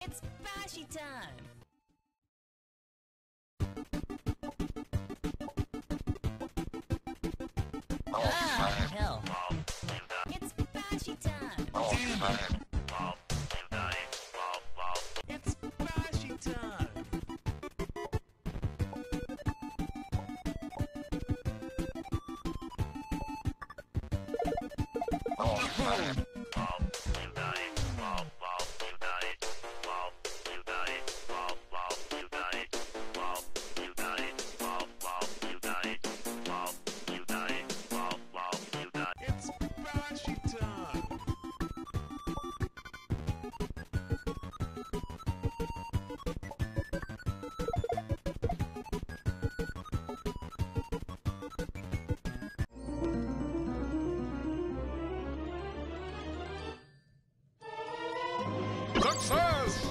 It's Bashy time! Ah, hell. It's Bashy time! Damn it! It's Bashy time! It's Bashy time! Success!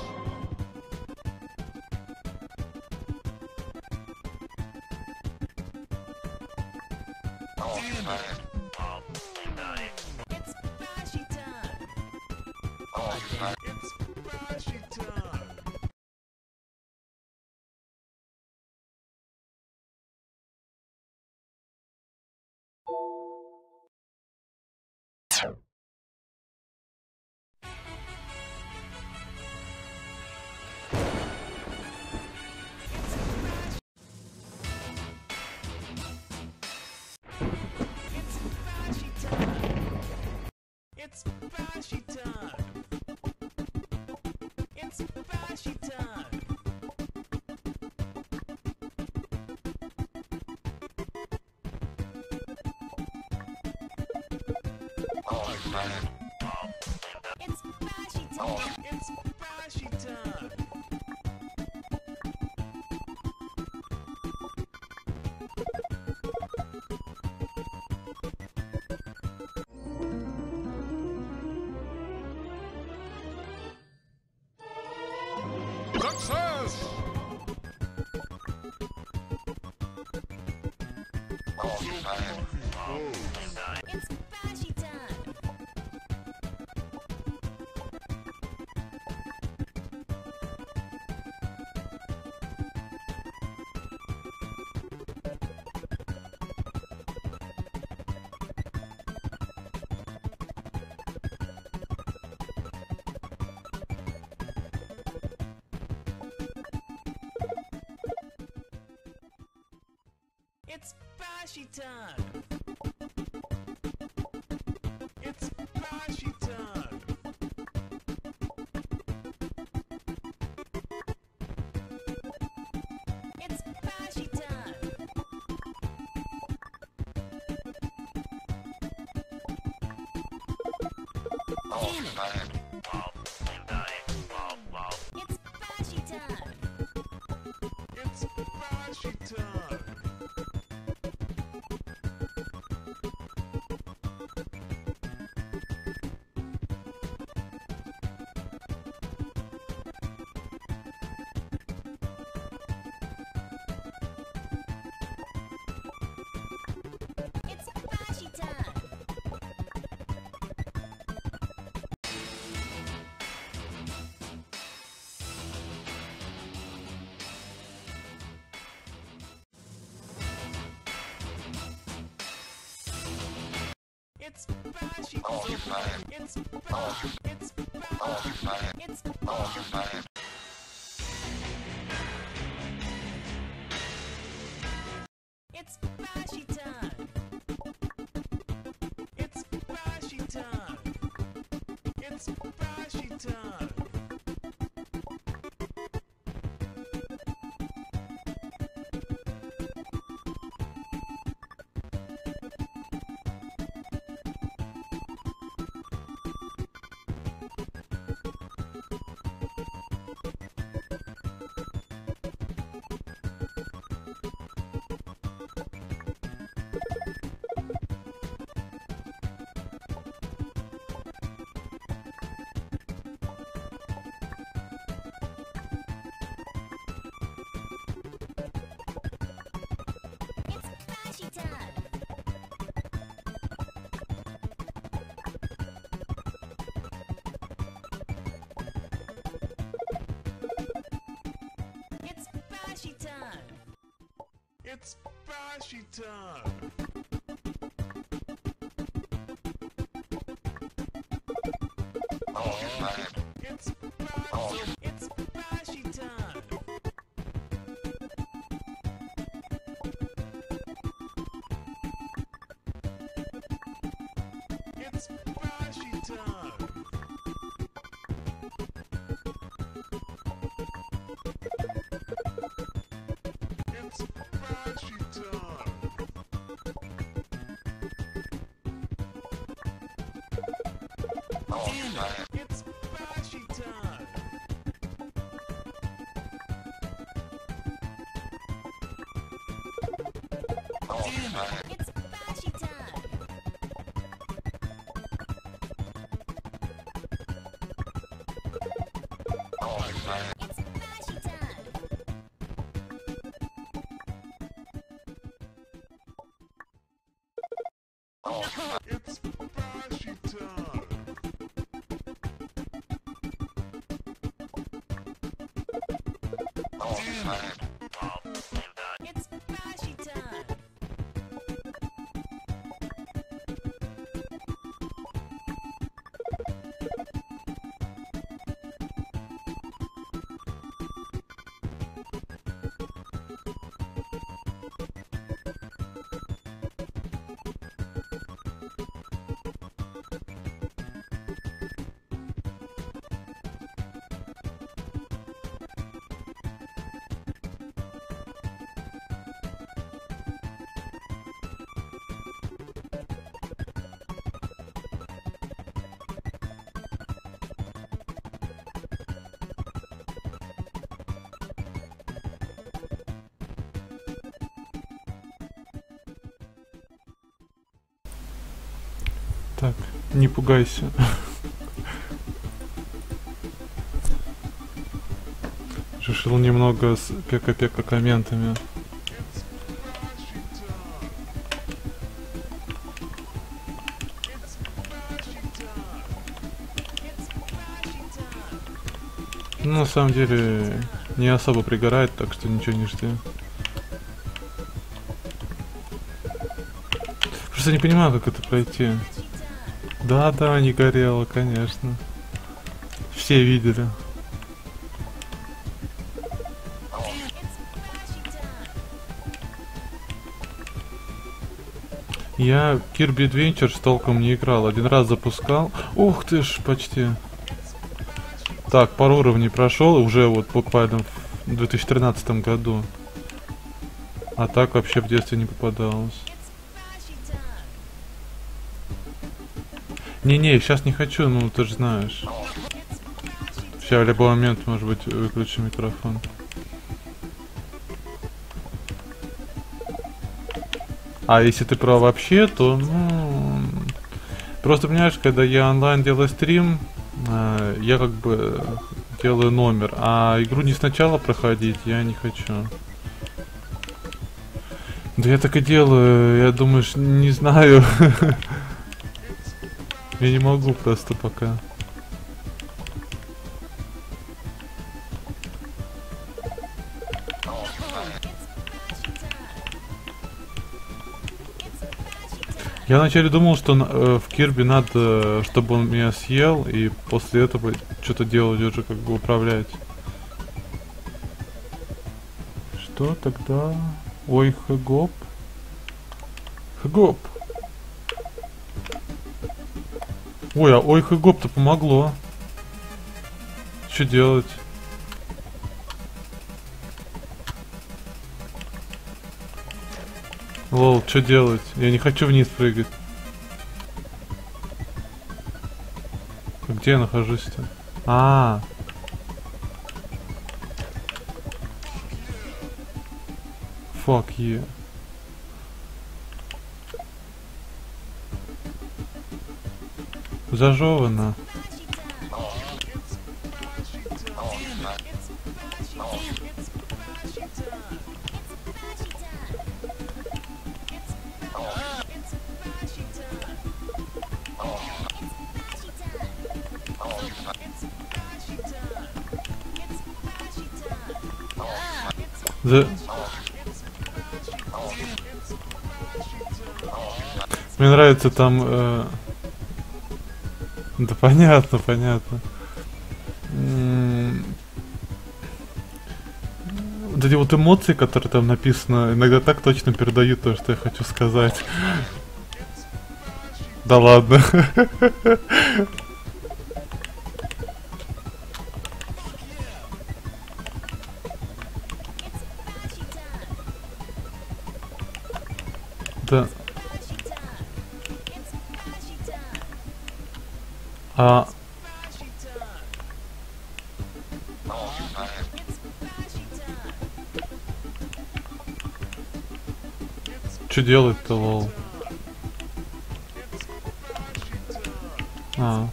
Damn it! It's Bashy time! It's Bashy time! It's Bashy time! It's Bashy time! It's Bashy time! It's Bashy time! It's Bashy time! Success! It's Bashy time! It's Bashy time! It's Bashy time! It's Bashy time! Damn it! It's Bashy time! It's Bashy time! It's Bashy time! It's Bashy time! It's Bashy! It's Bashy! It's Bashy! It's Bashy time! It's Bashy time! It's Bashy time! Bashy time. It's Bashy time. It's Bashy time. It's Bashy time. It's Bashy time. It's Bashy time. It's Bashy time. It's Bashy time. It's Bashy time. It's Bashy time. Так, не пугайся. Решил немного с пека-пека комментами. Ну, на самом деле, не особо пригорает, так что ничего не жди. Просто не понимаю, как это пройти. Да, не горело, конечно. Все видели. Я Kirby Adventures толком не играл. Один раз запускал. Ух ты ж, почти. Так, пару уровней прошел, уже вот буквально в 2013 году. А так вообще в детстве не попадалось. Не, сейчас не хочу, ну ты же знаешь. Сейчас в любой момент, может быть, выключу микрофон. А если ты про вообще, то, ну... Просто, понимаешь, когда я онлайн делаю стрим, я как бы делаю номер, а игру не сначала проходить я не хочу. Да я так и делаю, я думаю, не знаю. Я не могу просто пока. Я вначале думал, что в Кирби надо, чтобы он меня съел, и после этого что-то делать уже, как бы управлять. Что тогда? Ой, Хэгоп. Хэгоп. Ой, а ой, Хэгоп-то помогло. Что делать? Лол, что делать? Я не хочу вниз прыгать. Где я нахожусь-то? Fuck you. Зажевано. За... Мне нравится там... Да понятно, понятно. Вот эти вот эмоции, которые там написаны, иногда так точно передают то, что я хочу сказать. Да ладно. Да. А... Что делать-то, лол? А.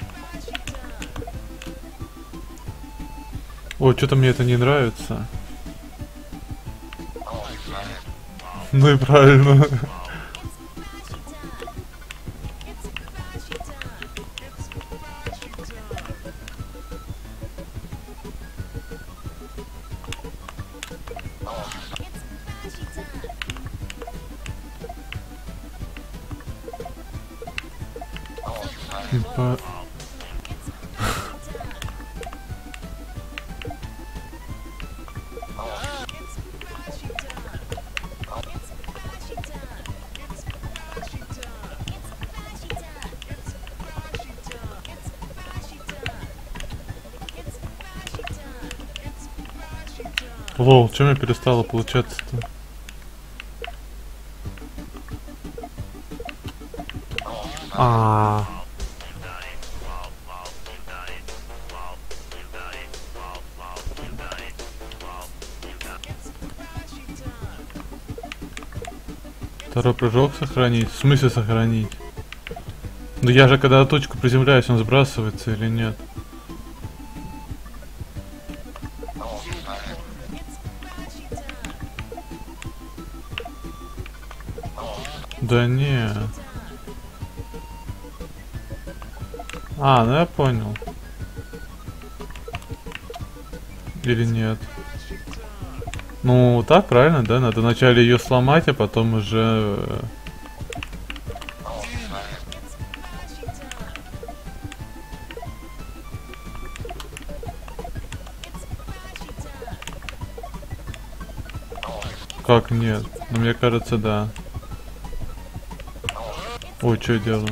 Ой, что-то мне это не нравится. Ну и правильно. По... Лол, чем я перестала получаться-то? А. Второй прыжок сохранить? В смысле сохранить? Да я же когда на точку приземляюсь, он сбрасывается или нет? Да не. А, ну я понял. Или нет? Ну, так правильно, да? Надо вначале ее сломать, а потом уже... Как нет? Ну, мне кажется, да. Ой, что я делаю?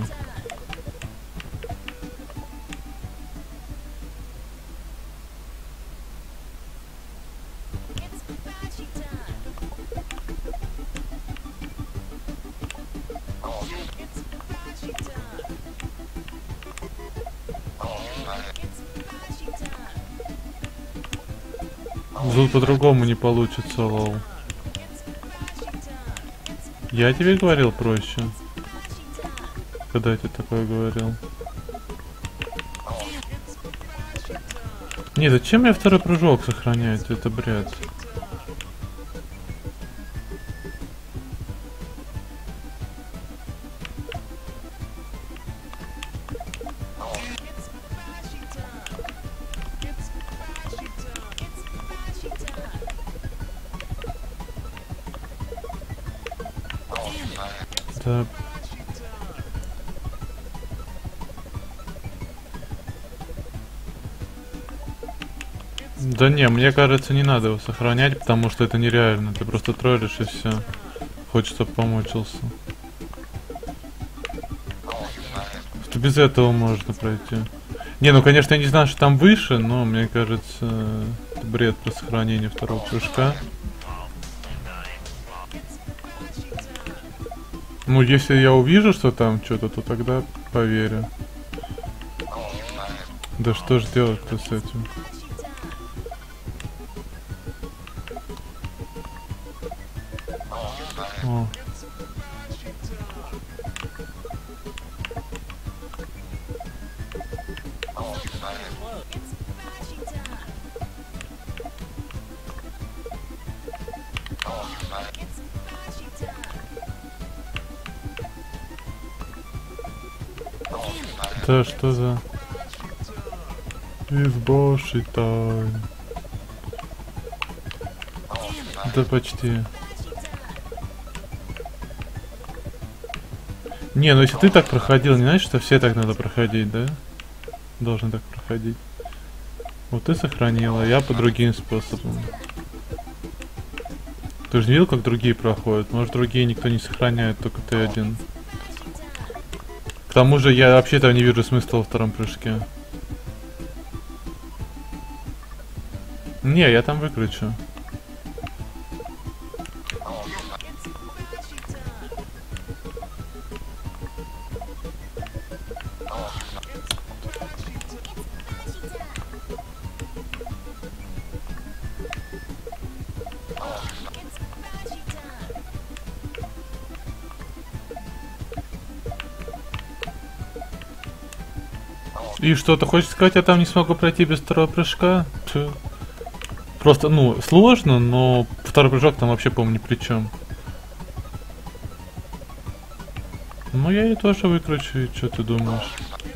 Тут по-другому не получится, лол. Я тебе говорил проще. Когда я тебе такое говорил? Не, зачем мне второй прыжок сохранять? Это бред. Да. Да не, мне кажется, не надо его сохранять, потому что это нереально. Ты просто троллишь и все. Хочешь, чтобы помучился. Что без этого можно пройти. Не, ну конечно, я не знаю, что там выше, но мне кажется, это бред про сохранение второго прыжка. Ну, если я увижу, что там что-то, то тогда поверю. Да что ж делать-то с этим? О. Да что за... Изба Шитай. Да почти. Не, ну если ты так проходил, не значит, что все так надо проходить, да? Должен так проходить. Вот ты сохранила, я по другим способам. Ты же не видел, как другие проходят? Может, другие никто не сохраняет, только ты один. К тому же я вообще-то не вижу смысла во втором прыжке. Не, я там выключу. И что, ты хочешь сказать, я там не смогу пройти без второго прыжка? Тьфу. Просто, ну, сложно, но второй прыжок там вообще, по-моему, ни при чем. Ну, я ее тоже выключу, и что ты думаешь?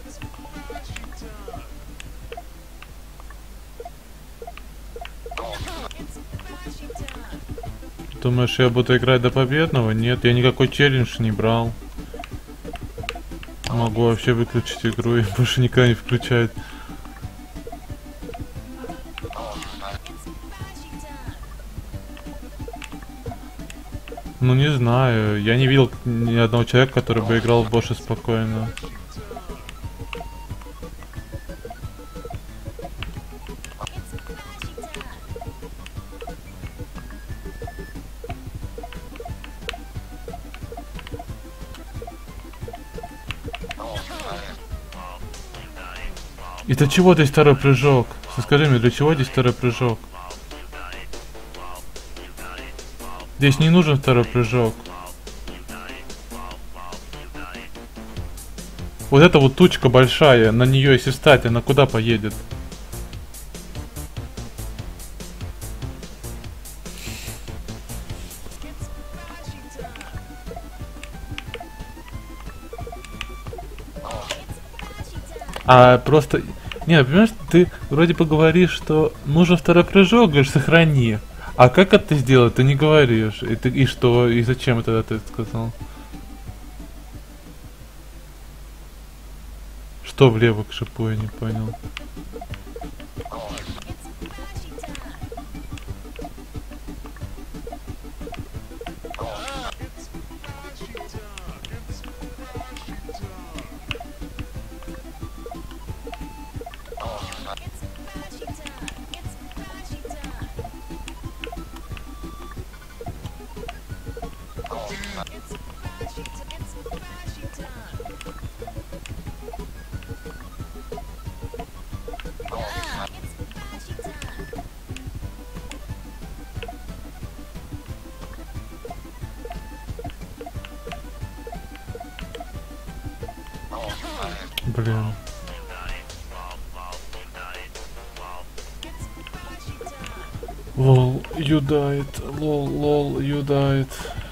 Думаешь, я буду играть до победного? Нет, я никакой челлендж не брал. Могу вообще выключить игру и больше никогда не включать. Ну не знаю, я не видел ни одного человека, который бы играл в Боши спокойно. И для чего здесь второй прыжок? Скажи мне, для чего здесь второй прыжок? Здесь не нужен второй прыжок. Вот эта вот тучка большая, на нее если встать, она куда поедет? А просто... Не, понимаешь, ты вроде бы говоришь, что нужен второй прыжок, говоришь, сохрани. А как это сделать, ты не говоришь. И что, и зачем тогда ты сказал? Что влево к шипу, я не понял. Блин. Лол, you died. Лол, you died.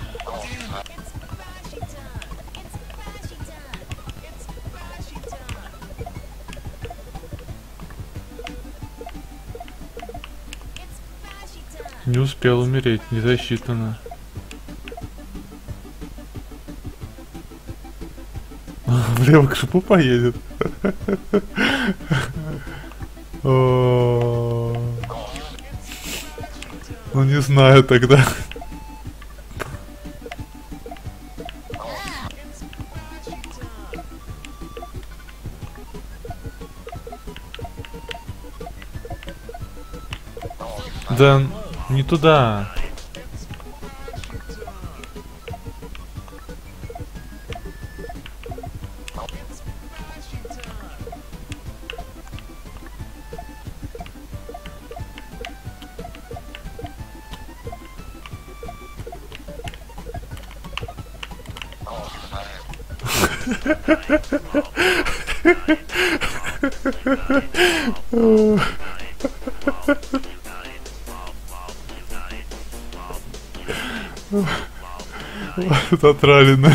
Не успел умереть, не засчитано. Влево к шипу поедет. Ну не знаю тогда. Да, не туда. Затралено.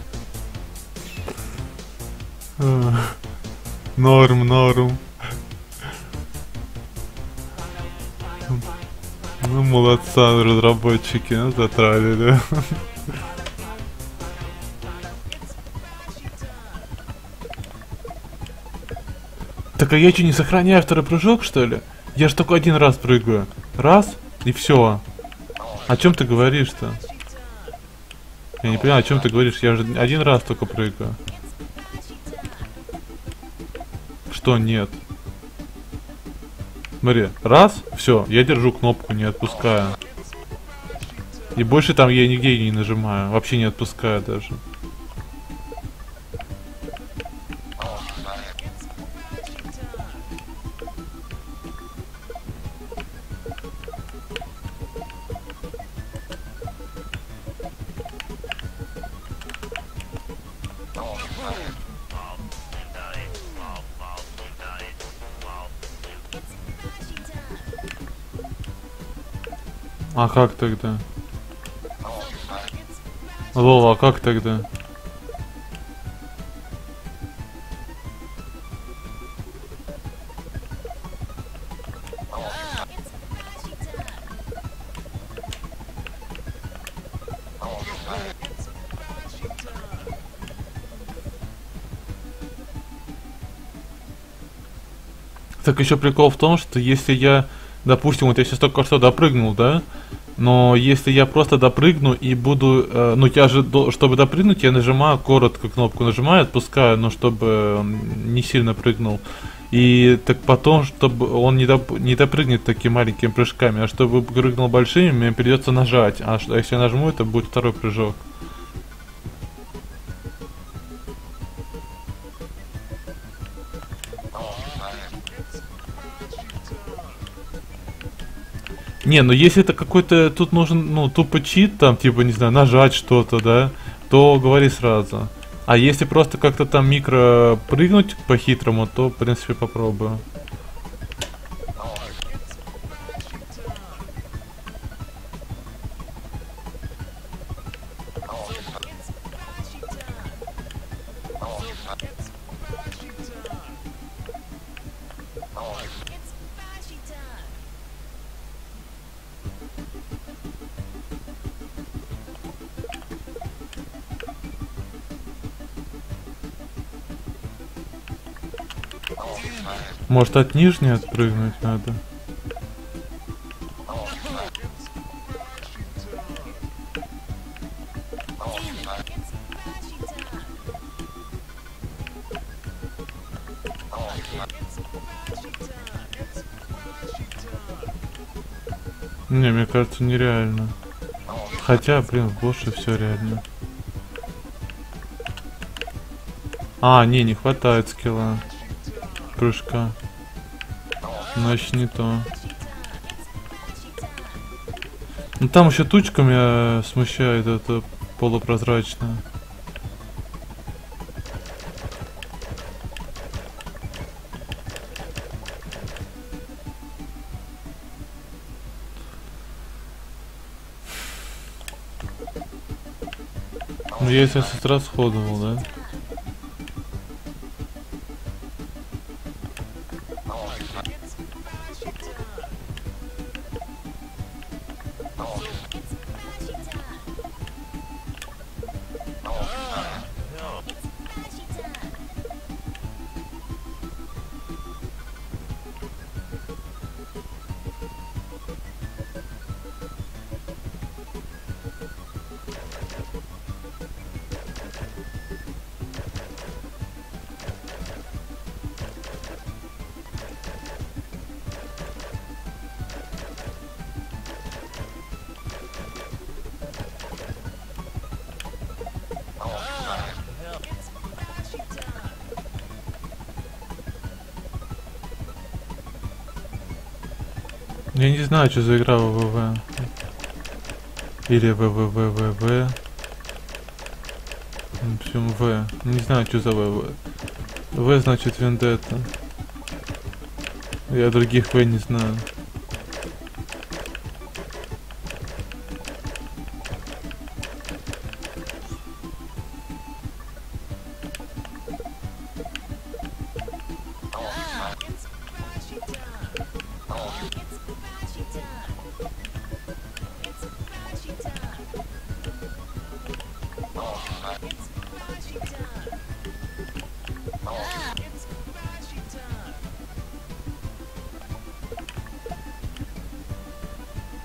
Норм. Ну, молодца, разработчики, ну, затралили. Так, а я что, не сохраняю второй прыжок, что ли? Я же только один раз прыгаю. Раз, и все. О чем ты говоришь-то? Я не понимаю, о чем ты говоришь. Я же один раз только прыгаю. Что нет? Смотри, раз, все, я держу кнопку, не отпускаю. И больше там я нигде не нажимаю, вообще не отпускаю даже. А как тогда? Лол, а как тогда? Так еще прикол в том, что если я, допустим, вот я сейчас только что допрыгнул, да? Но если я просто допрыгну и буду, ну я же, чтобы допрыгнуть, я нажимаю коротко кнопку, нажимаю, отпускаю, но чтобы он не сильно прыгнул. И так потом, чтобы он не допрыгнет такими маленькими прыжками, а чтобы прыгнул большими, мне придется нажать. А если я нажму, это будет второй прыжок. Не, ну если это какой-то, тут нужен, ну, тупо чит, там, типа, не знаю, нажать что-то, да, то говори сразу. А если просто как-то там микро прыгнуть по-хитрому, то, в принципе, попробую. Может, от нижней отпрыгнуть надо? Не, мне кажется, нереально. Хотя, блин, в Боше все реально. А, не хватает скилла. Прыжка. Значит, не то. Ну там еще тучка меня смущает, это полупрозрачная. Ну я сейчас израсходовал, да? Я не знаю, что за игра ВВВ. Или ВВВВВ. В общем, В. Не знаю, что за ВВ. В значит Вендетта. Я других В не знаю.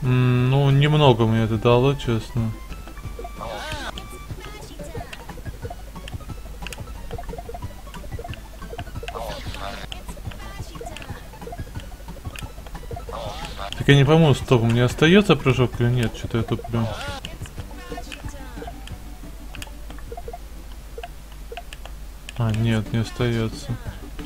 Ну, немного мне это дало, честно. Так я не пойму, стоп, у меня остается прыжок или нет? Что-то я туплю. А, нет, не остается.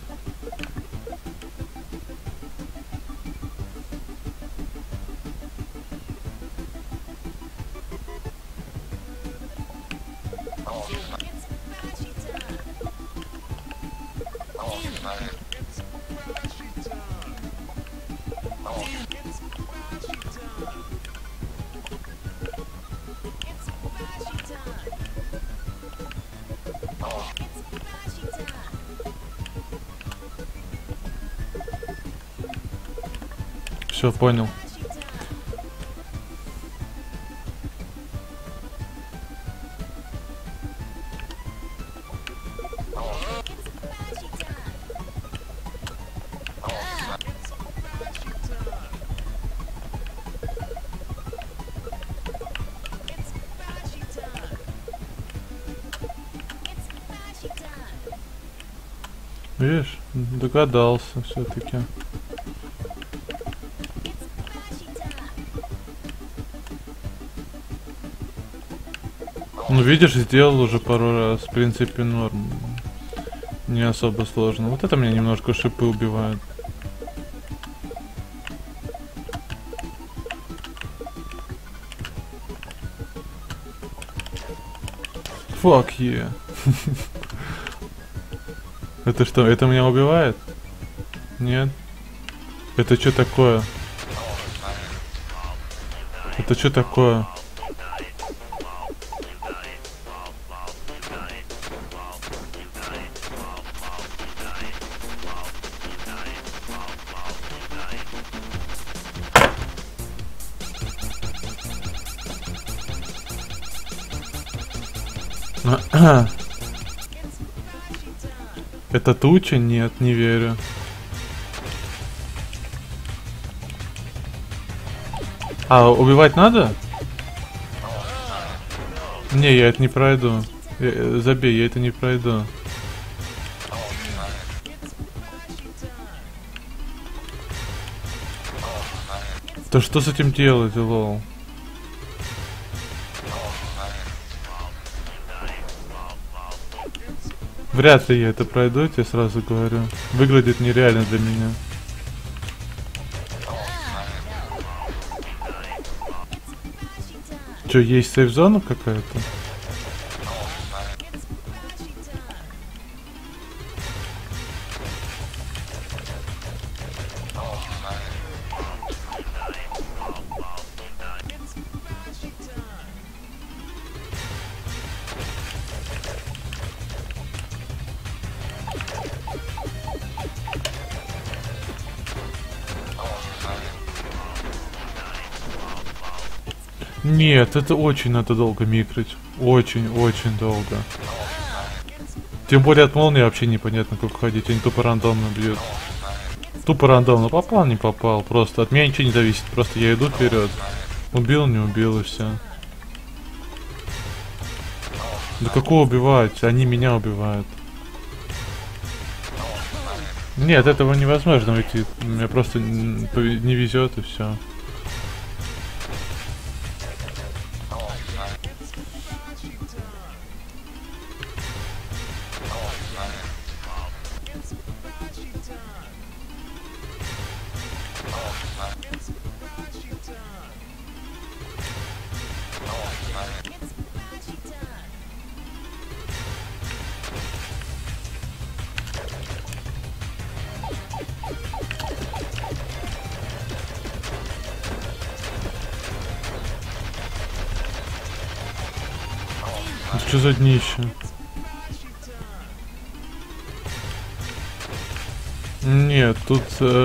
Все, понял. Видишь, догадался все-таки. Ну, видишь, сделал уже пару раз. В принципе, норм. Не особо сложно. Вот это меня немножко шипы убивают. Fuck yeah. Это что, это меня убивает? Нет? Это что такое? Это что такое? Это туча? Нет, не верю. А, убивать надо? Не, я это не пройду. Забей, я это не пройду. Да что с этим делать, лол? Вряд ли я это пройду, я тебе сразу говорю. Выглядит нереально для меня. Чё, есть сейф-зона какая-то? Нет, это очень надо долго микрить. Очень долго. Тем более от молнии вообще непонятно, как ходить. Они тупо рандомно бьют. Тупо рандомно. Попал, не попал. Просто от меня ничего не зависит. Просто я иду вперед. Убил, не убил и все. Да какого убивать? Они меня убивают. Нет, этого невозможно уйти. Мне просто не везет и все. Что за днище? Нет, тут...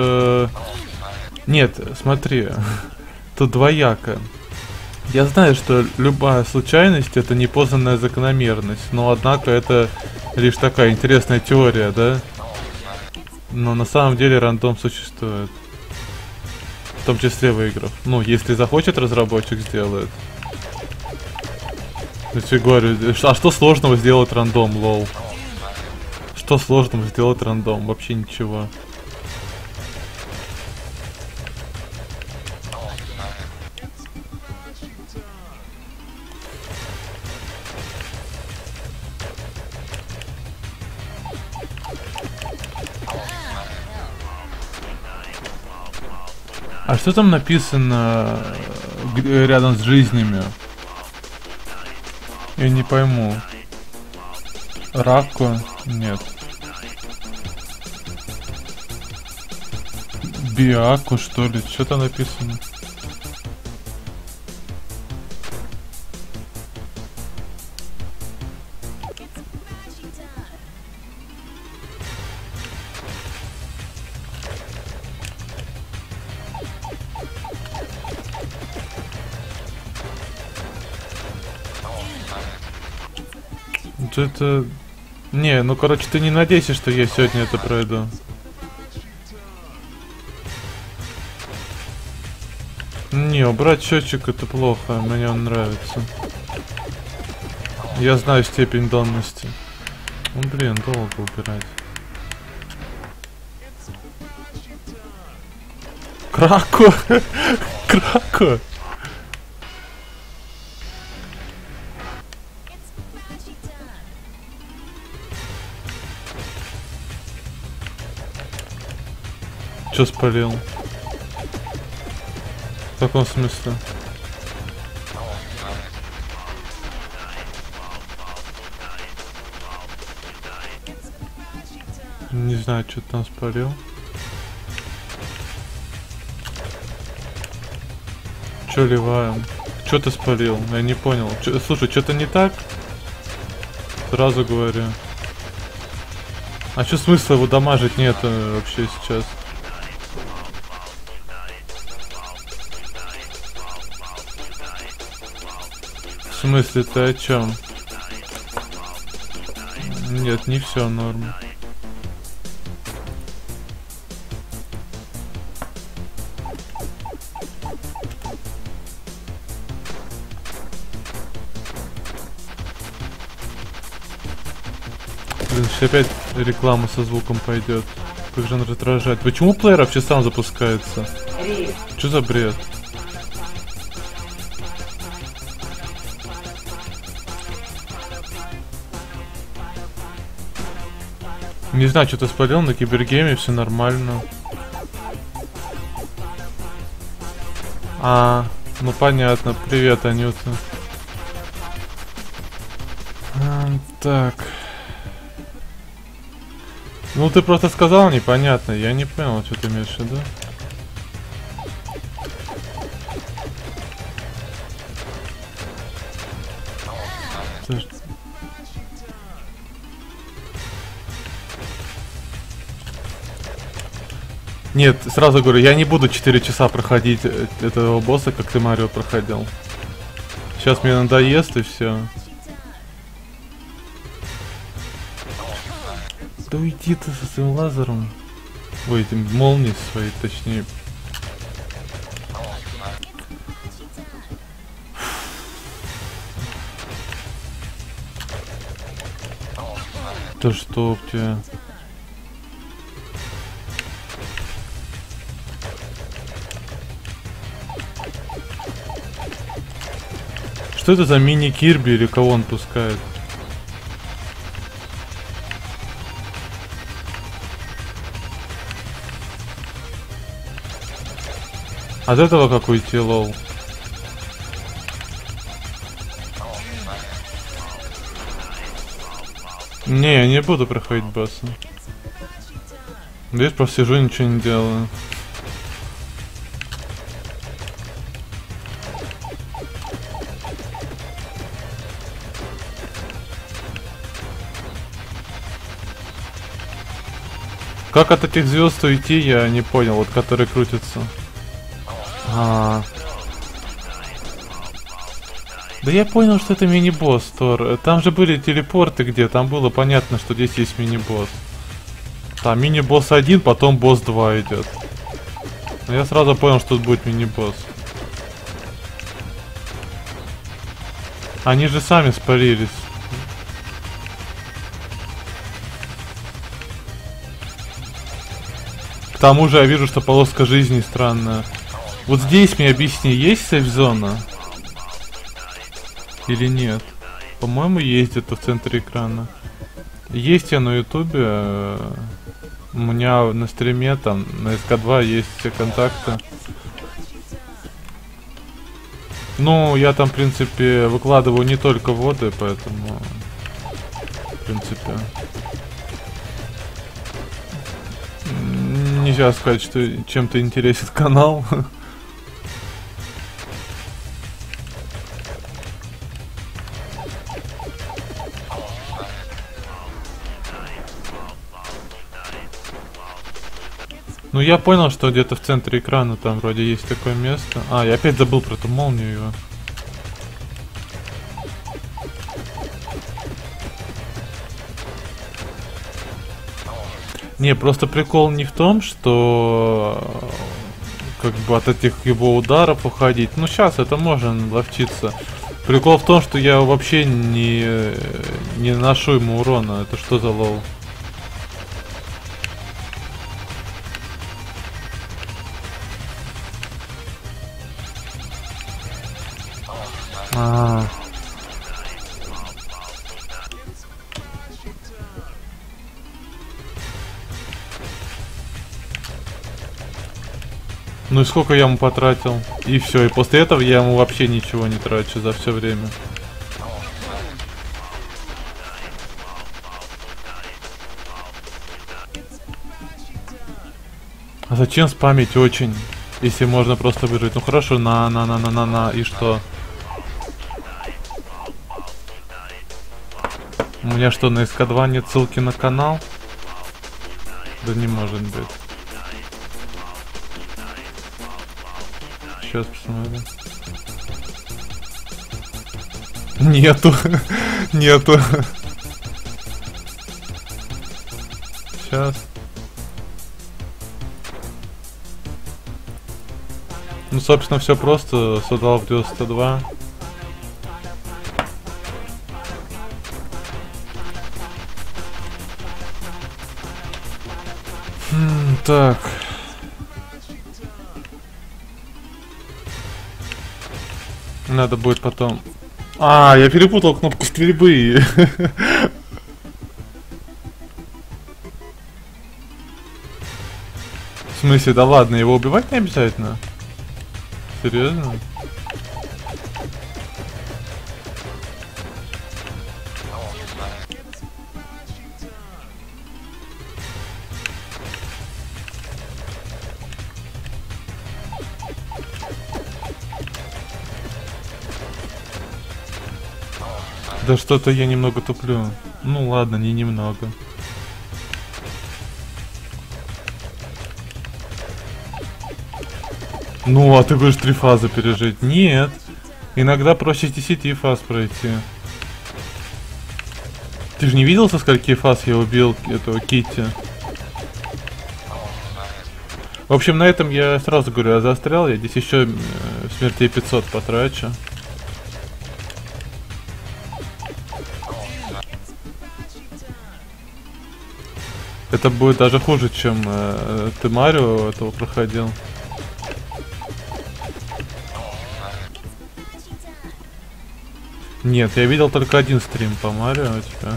Нет, смотри. Тут двояко. Я знаю, что любая случайность — это непознанная закономерность. Но, однако, это лишь такая интересная теория, да? Но на самом деле рандом существует. В том числе выиграв. Ну, если захочет, разработчик сделает. То есть я говорю, а что сложного сделать рандом, лол? Что сложного сделать рандом? Вообще ничего. А что там написано рядом с жизнями? Я не пойму. Раку? Нет. Биаку, что ли? Что там написано? Вот это... Не, ну короче, ты не надейся, что я сегодня это пройду. Не, убрать счетчик это плохо, мне он нравится. Я знаю степень данности. Ну блин, долго убирать. Краку! Краку! Чё спалил? В каком смысле? Не знаю, что ты там спалил. Чё ливаем? Чё ты спалил? Я не понял. Слушай, что-то не так? Сразу говорю. А чё смысла его дамажить нету вообще сейчас? В смысле, ты о чем? Нет, не все норм. Блин, сейчас опять реклама со звуком пойдет. Как же он раздражает. Почему плеер вообще сам запускается? Что за бред? Не знаю, что ты спалил, на кибергейме все нормально. А, ну понятно. Привет, Анюта. Так. Ну ты просто сказал непонятно, я не понял, что ты имеешь в виду. Нет, сразу говорю, я не буду 4 часа проходить этого босса, как ты Марио проходил. Сейчас мне надоест и все. Да уйди ты со своим лазером. Ой, этим молнией своей, точнее. Да что в тебя? Что это за мини-Кирби или кого он пускает? От этого как уйти, лол? Не, я не буду проходить босса. Здесь просто сижу, ничего не делаю. Как от этих звезд уйти, я не понял, вот которые крутятся. Да я понял, что это мини-босс, Тор. Там же были телепорты где, там было понятно, что здесь есть мини-босс. Там мини-босс 1, потом босс 2 идет. Но я сразу понял, что тут будет мини-босс. Они же сами спалились. К тому же я вижу, что полоска жизни странная. Вот здесь мне объясни, есть сейф-зона? Или нет? По-моему, есть где-то в центре экрана. Есть я на ютубе. У меня на стриме там на СК2 есть все контакты. Ну, я там, в принципе, выкладываю не только воды, поэтому, в принципе, нельзя сказать, что чем-то интересен канал. Ну, я понял, что где-то в центре экрана там вроде есть такое место. А, я опять забыл про эту молнию его. Не, просто прикол не в том, что как бы от этих его ударов уходить. Ну, сейчас это можно ловчиться. Прикол в том, что я вообще не наношу ему урона. Это что за лол? Ну и сколько я ему потратил? И все, и после этого я ему вообще ничего не трачу за все время. А зачем спамить очень? Если можно просто выжить. Ну хорошо, на, и что? У меня что, на СК2 нет ссылки на канал? Да не может быть. Сейчас посмотрю. Нету. Нету. Сейчас. Ну, собственно, все просто. Создал в 92. Так. Надо будет потом... А, я перепутал кнопку стрельбы. В смысле, да ладно, его убивать не обязательно? Серьезно? Да что-то я немного туплю. Ну ладно, не немного. Ну, а ты будешь 3 фазы пережить? Нет. Иногда проще 10 фаз пройти. Ты же не видел, со скольки фаз я убил этого Китти? В общем, на этом я сразу говорю, я застрял. Я здесь еще смертей 500 потрачу. Это будет даже хуже, чем ты Марио этого проходил. Нет, я видел только один стрим по Марио у тебя.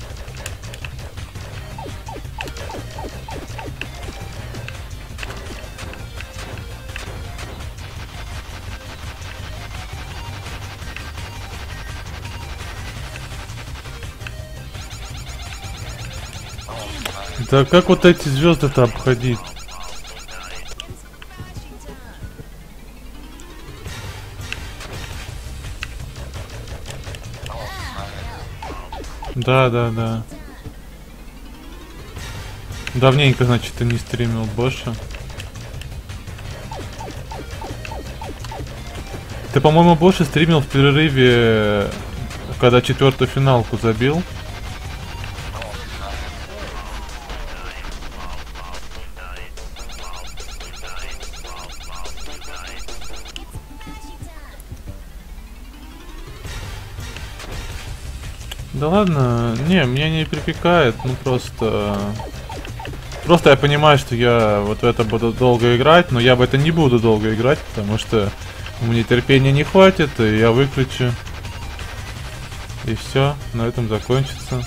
Да как вот эти звезды-то обходить? Да. Давненько, значит, ты не стримил больше. Ты, по-моему, больше стримил в перерыве, когда 4-ю финалку забил. Да ладно, не, меня не припекает, ну просто... Просто я понимаю, что я вот в это буду долго играть, но я в это не буду долго играть, потому что мне терпения не хватит, и я выключу. И все, на этом закончится.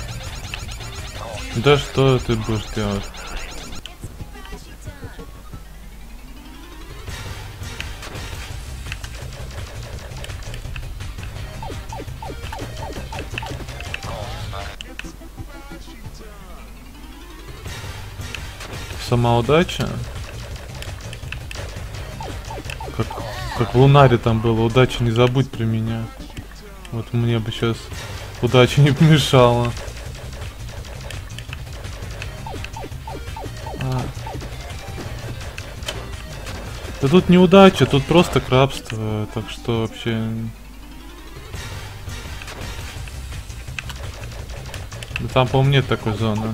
Да что ты будешь делать? Сама удача? Как в Лунаре там было, удача не забудь про меня. Вот мне бы сейчас удача не помешала. Да тут не удача, тут просто крабство, так что вообще... Да там, по-моему, нет такой зоны.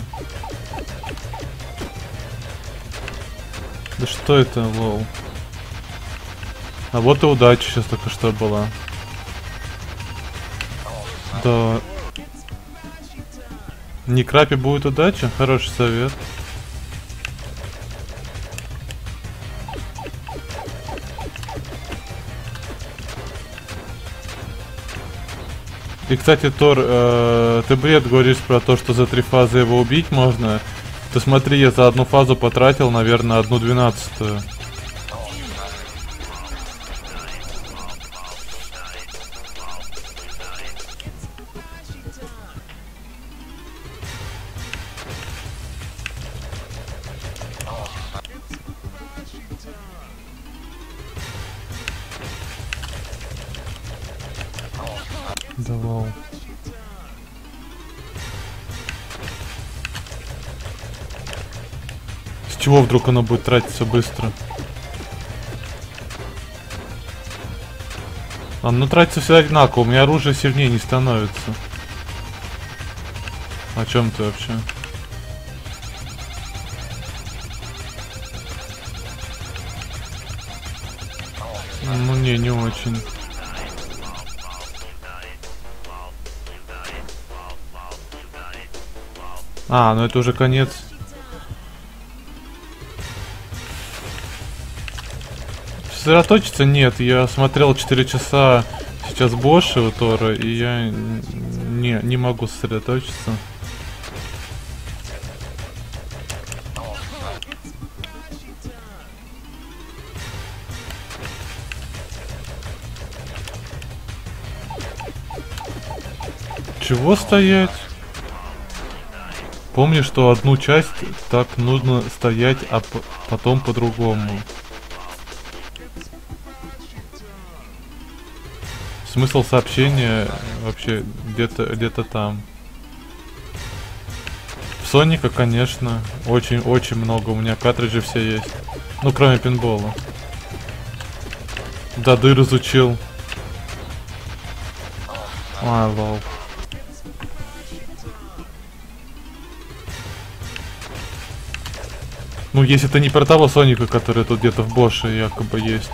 Да что это, лол? А вот и удача сейчас только что была. Да. Не крапе будет удача? Хороший совет. И, кстати, Тор, ты бред говоришь про то, что за 3 фазы его убить можно. Ты смотри, я за одну фазу потратил, наверное, 1/12. Давай. С чего вдруг оно будет тратиться быстро? Оно тратится всегда одинаково, у меня оружие сильнее не становится. О чем ты вообще? Ну не очень. А, ну это уже конец. Сосредоточиться нет, я смотрел 4 часа сейчас Боши у Тора, и я не могу сосредоточиться. Чего стоять? Помни, что одну часть так нужно стоять, а потом по-другому. Смысл сообщения вообще где-то там. Соника, конечно, очень много. У меня картриджи все есть. Ну, кроме пинбола. Дады разучил. А, лол. Ну, если это не про того Соника, который тут где-то в Боше якобы есть.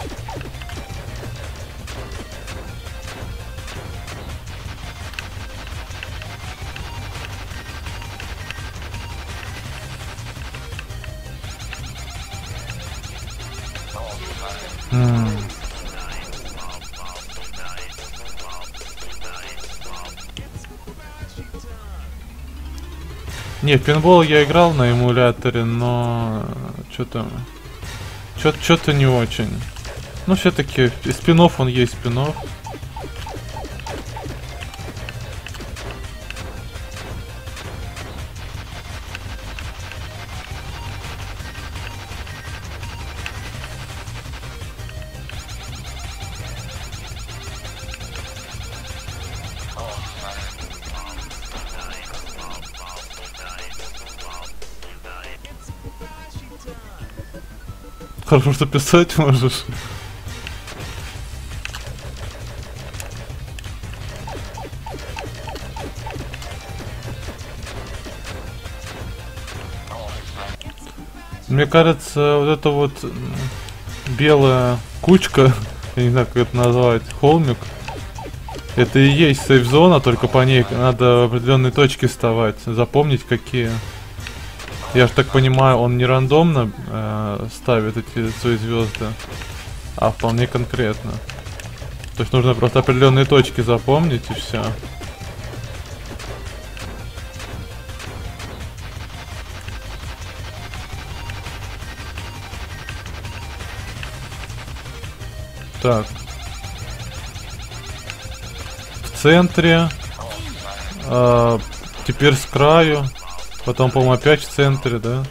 Не, в пинбол я играл на эмуляторе, но что-то не очень. Ну, все-таки спин-офф, он есть спин-офф. Хорошо, что писать можешь. Мне кажется, вот эта вот белая кучка, я не знаю, как это назвать, холмик, Это и есть сейф-зона, только по ней надо в определенные точки вставать. Запомнить какие. Я же так понимаю, он не рандомно ставит эти свои звезды, а вполне конкретно. То есть нужно просто определенные точки запомнить и все. Так. В центре. Теперь с краю. Потом, по-моему, опять в центре, да?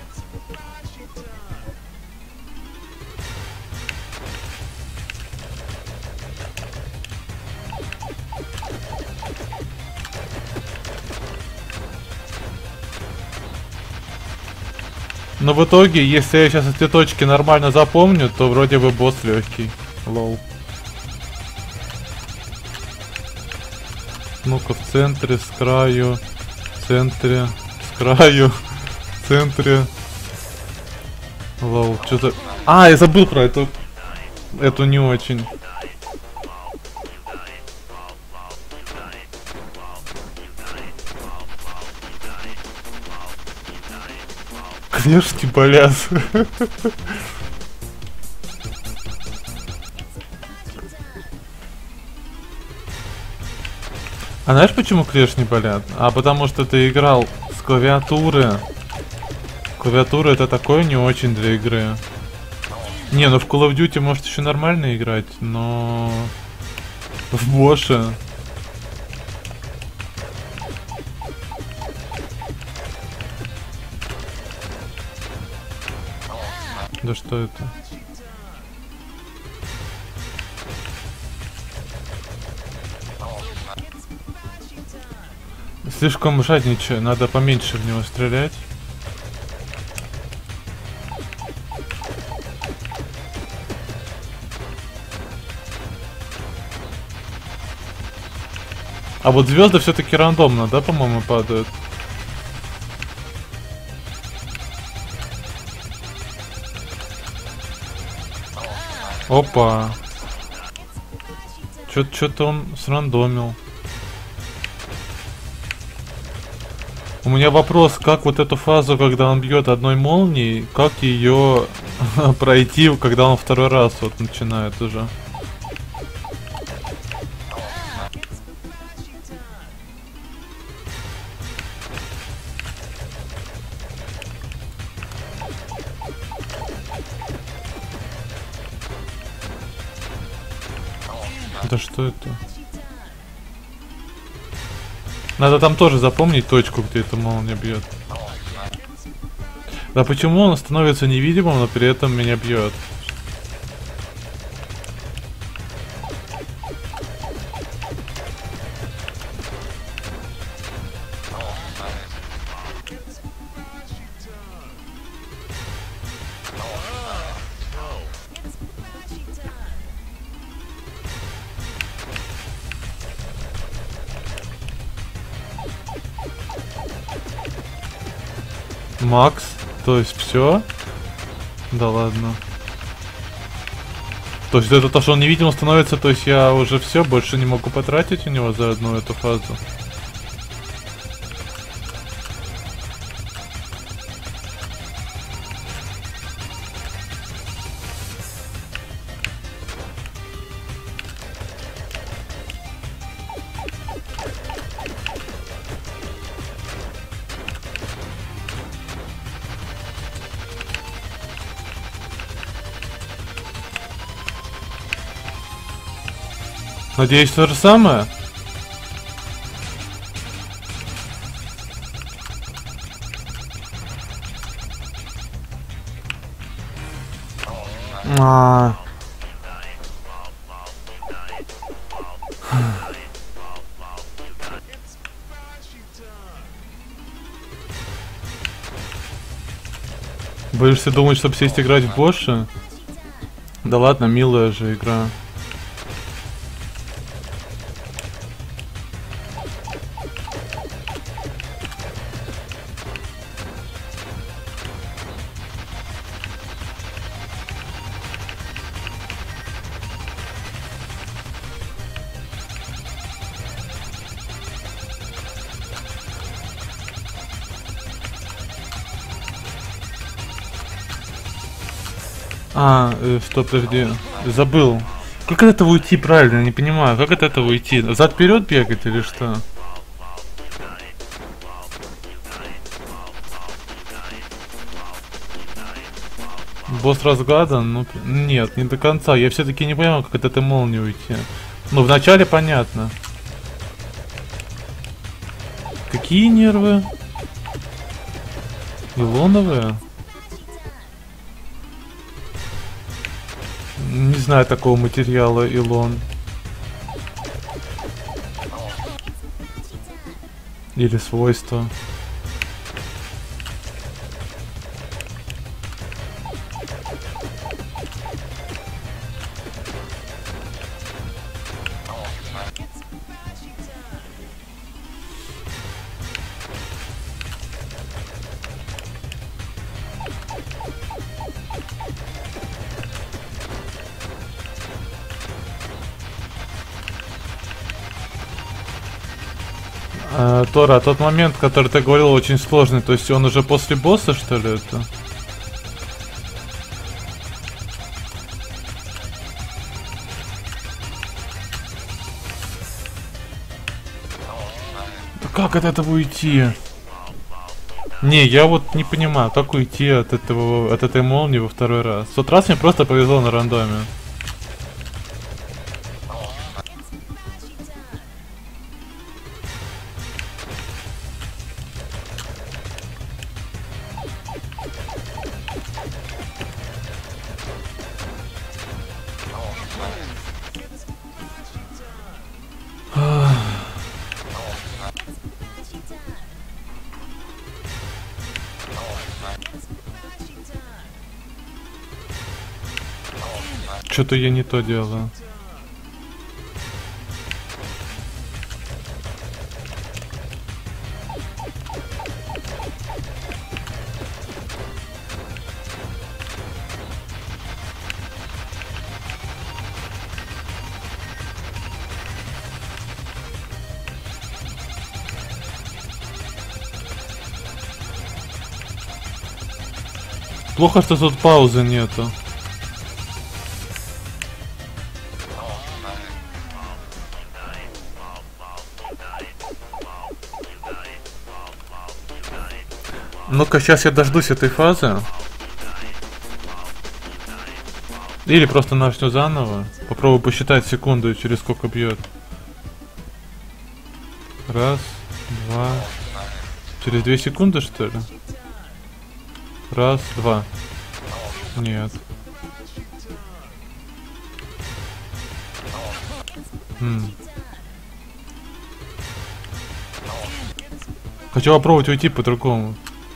Но в итоге, если я сейчас эти точки нормально запомню, то вроде бы босс легкий. Лоу. Ну-ка, в центре, с краю, в центре, с краю, в центре. Лоу, что-то... А, я забыл про эту не очень. Клешни болят. А знаешь, почему клешни болят? А потому что ты играл с клавиатуры. Клавиатура это такое не очень для игры. Не, ну в Call of Duty может еще нормально играть, но в Боше. Да что это? Слишком жадничаю, надо поменьше в него стрелять. А вот звезды все-таки рандомно, да, по-моему, падают? Опа. Что-то он срандомил. У меня вопрос, как вот эту фазу, когда он бьет одной молнией, как ее пройти, когда он второй раз вот начинает уже? Да что это? Надо там тоже запомнить точку, где эта молния бьет. Да почему он становится невидимым, но при этом меня бьет? Макс, то есть все? Да ладно. То есть это то, что он невидимым становится, то есть я уже все, больше не могу потратить у него за одну эту фазу. Надеюсь, то же самое? Боишься думать, чтобы сесть играть в Боша? Да ладно, милая же игра. Стоп, подожди. Забыл. Как от этого уйти правильно? Не понимаю. Как от этого уйти? Зад вперед бегать или что? Босс разгадан? Ну, нет, не до конца. Я все-таки не понимаю, как от этой молнии уйти. Ну, вначале понятно. Какие нервы? Илоновые? Не знаю такого материала, Илон. Или свойства. Тора, тот момент, который ты говорил, очень сложный, то есть он уже после босса, что ли, это? Да как от этого уйти? Не, я вот не понимаю, как уйти от этой молнии во второй раз. В тот раз мне просто повезло на рандоме. Что-то я не то делаю. Плохо, что тут паузы нету. Ну-ка, сейчас я дождусь этой фазы. Или просто начну заново. Попробую посчитать секунду, через сколько бьет. Раз, два. Через 2 секунды, что ли? Раз, два. Нет. Хочу попробовать уйти по-другому.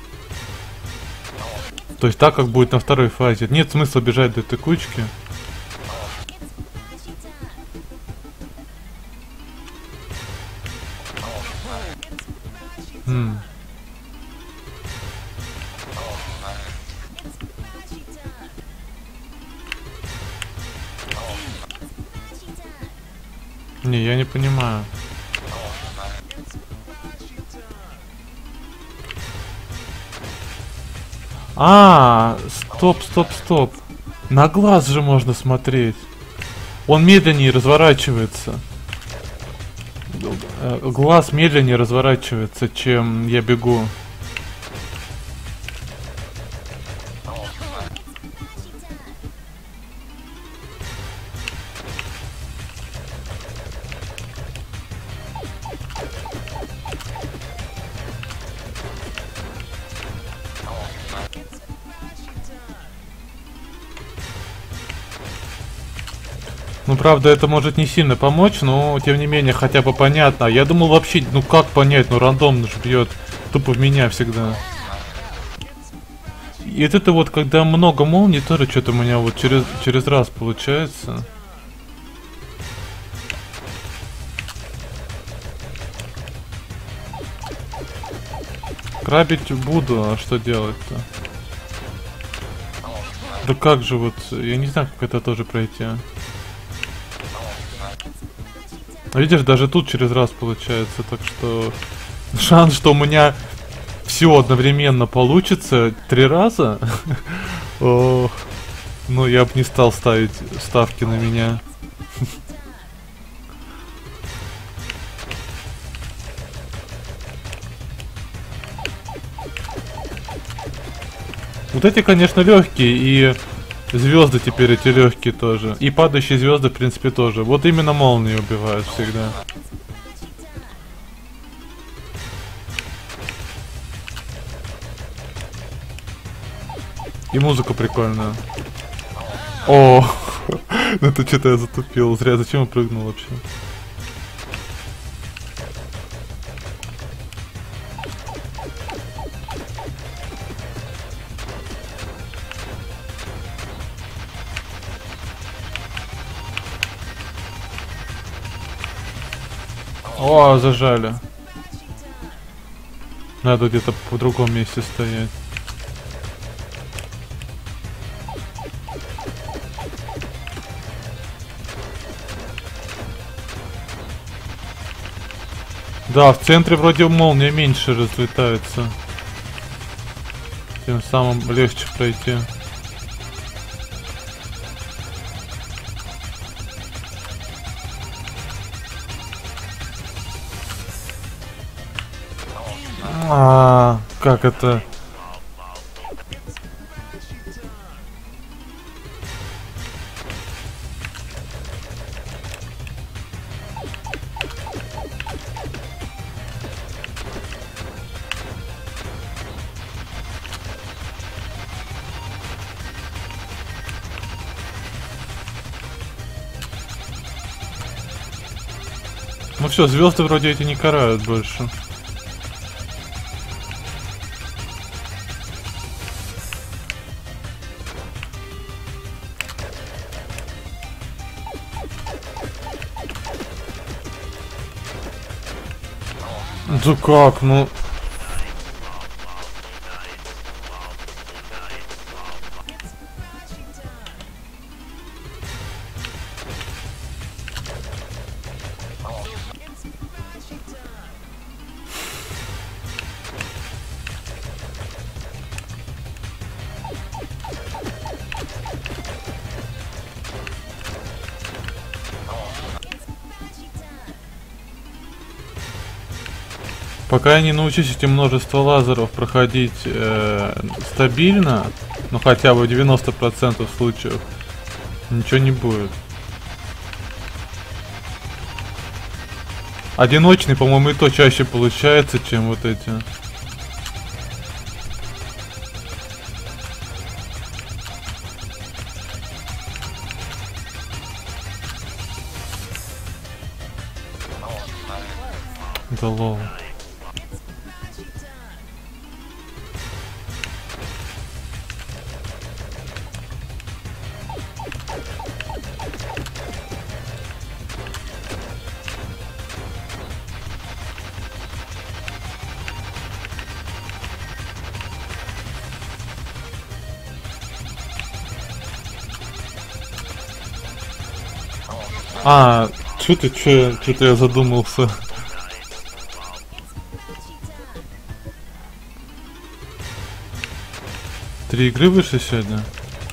То есть так, как будет на второй фазе. Нет смысла бежать до этой кучки. Не, я не понимаю. Стоп. На глаз же можно смотреть. Он медленнее разворачивается. Глаз медленнее разворачивается, чем я бегу. Ну, правда, это может не сильно помочь, но, тем не менее, хотя бы понятно. Я думал вообще, ну как понять, ну рандомно же бьет тупо в меня всегда. И это вот, когда много молний, тоже что-то у меня вот через раз получается. Грабить буду, а что делать-то? Да как же вот, я не знаю, как это тоже пройти. Видишь, даже тут через раз получается, так что шанс, что у меня все одновременно получится 3 раза, Ну, я бы не стал ставить ставки на меня. Вот эти, конечно, легкие, и звезды теперь эти легкие тоже. И падающие звезды, в принципе, тоже. Вот именно молнии убивают всегда. И музыка прикольная. О, это что-то я затупил. Зря, зачем я прыгнул вообще? О, зажали. Надо где-то в другом месте стоять. Да, в центре вроде молния меньше разлетается. Тем самым легче пройти. Как это? Ну все, звезды вроде эти не карают больше. Да как, ну... Пока я не научусь эти множество лазеров проходить стабильно, ну хотя бы 90% случаев, ничего не будет. Одиночный, по-моему, и то чаще получается, чем вот эти. Да лол. Чё-то я задумался. Три игры вышли сегодня?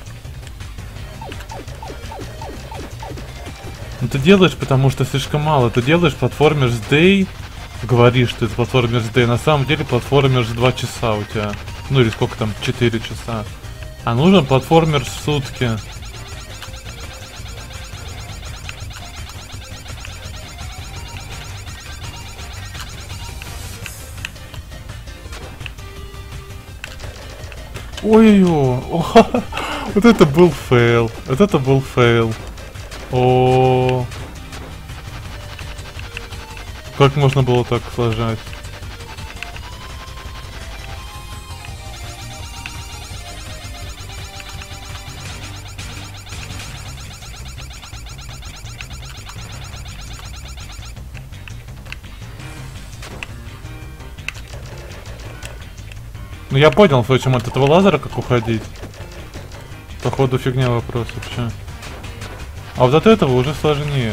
Ну ты делаешь, потому что слишком мало. Ты делаешь Platformers Day, говоришь, что это Platformers Day. На самом деле Platformers 2 часа у тебя. Ну или сколько там, 4 часа. А нужен Platformers в сутки. Ой-ой-ой, вот это был фейл, вот это был фейл. О, как можно было так сложать? Ну я понял, зачем от этого лазера как уходить. Походу фигня вопрос вообще. А вот от этого уже сложнее.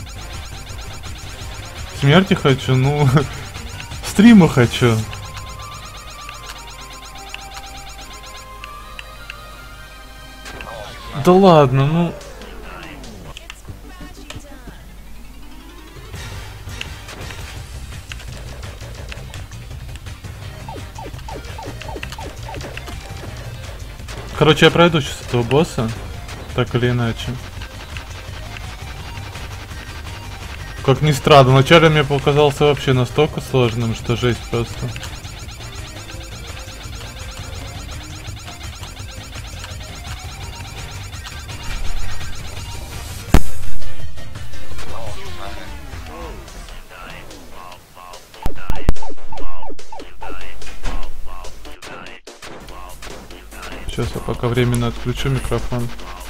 Смерти хочу, ну... Стрима хочу. Да ладно, ну... Короче, я пройду сейчас этого босса, так или иначе. Как ни странно, вначале мне показался вообще настолько сложным, что жесть просто. Сейчас я пока временно отключу микрофон.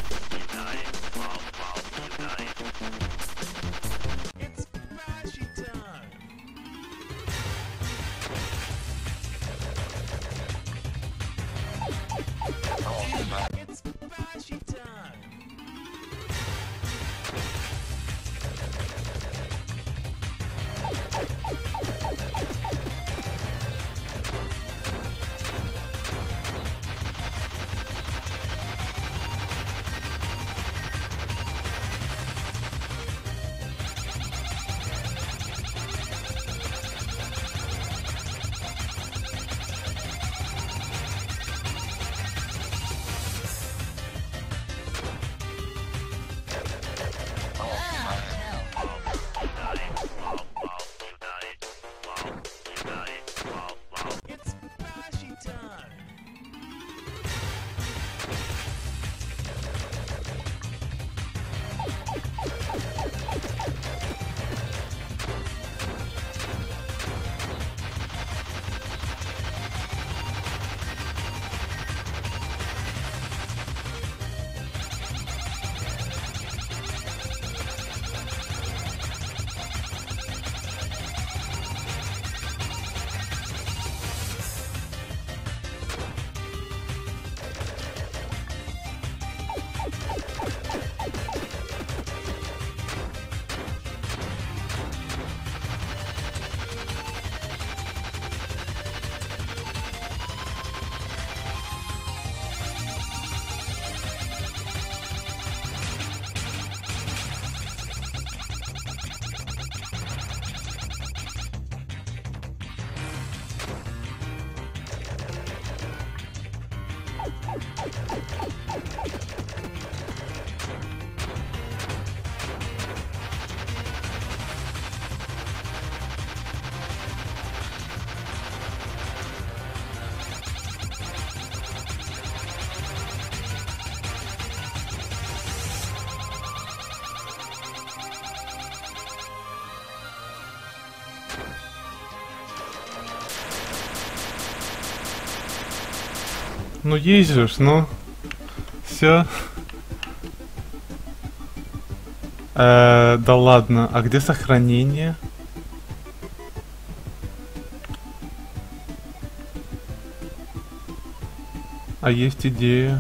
Ну ездишь, ну. Все. Да ладно, а где сохранение? А есть идея.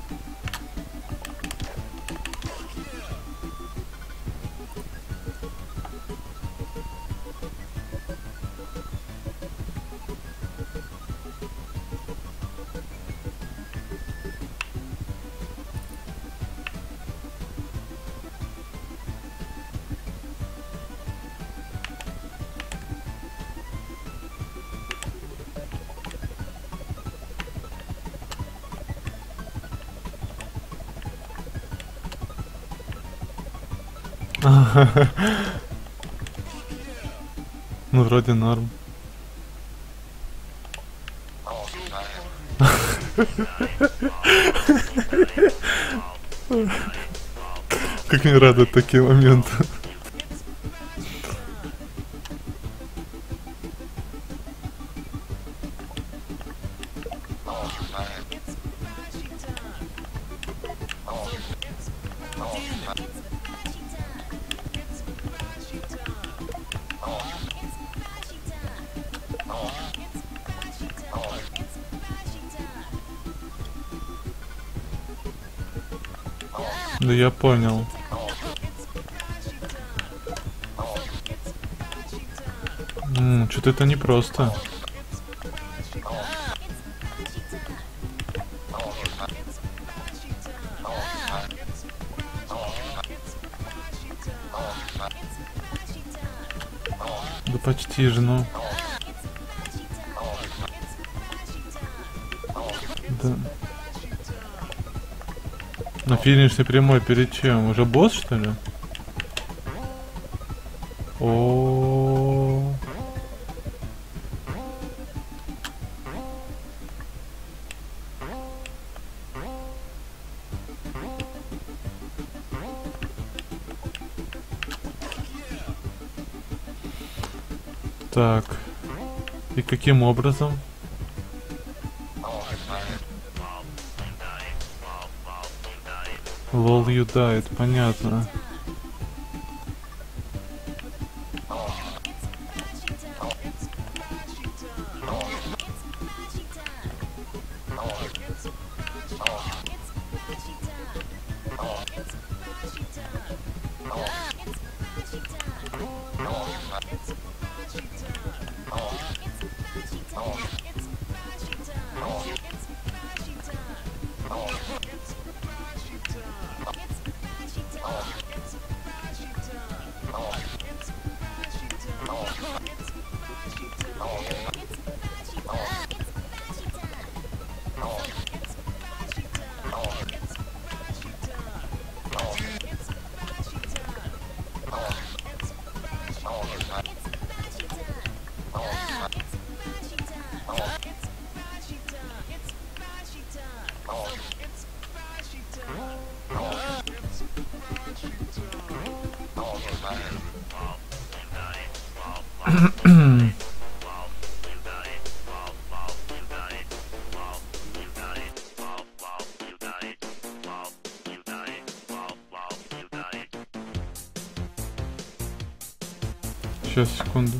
Ну, вроде норм. Как мне рады такие моменты. Да я понял. Что-то это непросто. почти же, ну. Да. На финишной прямой перед чем? Уже босс, что ли? О. Так. И каким образом? Lol, you died, понятно. Сейчас, секунду.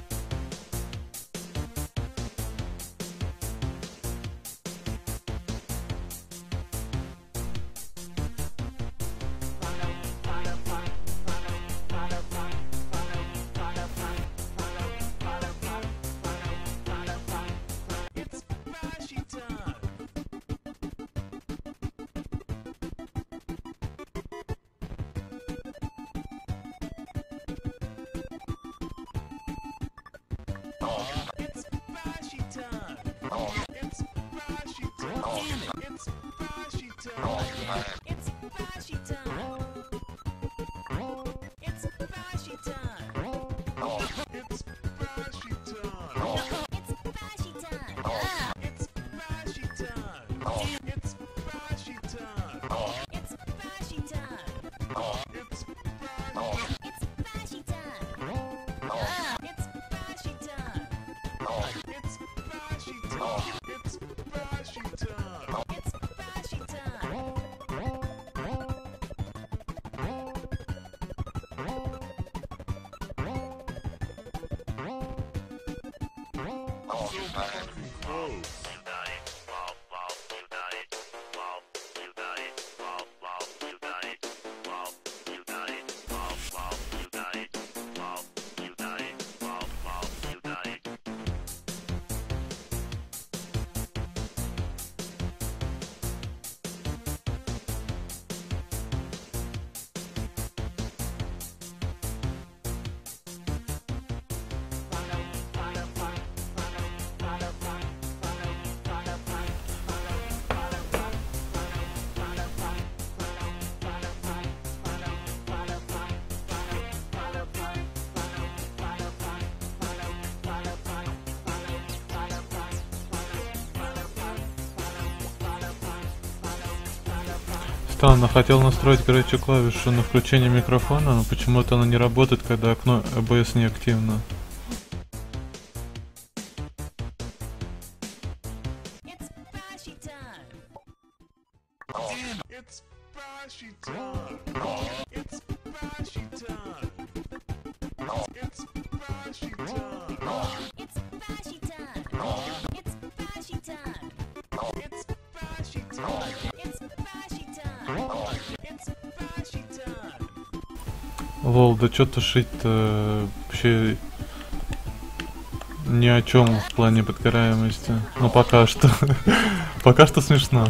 Странно, хотел настроить, короче, клавишу на включение микрофона, но почему-то она не работает, когда окно OBS не активно. Лол, да чё тушить-то вообще ни о чем в плане подгораемости. Ну пока что. Пока что смешно.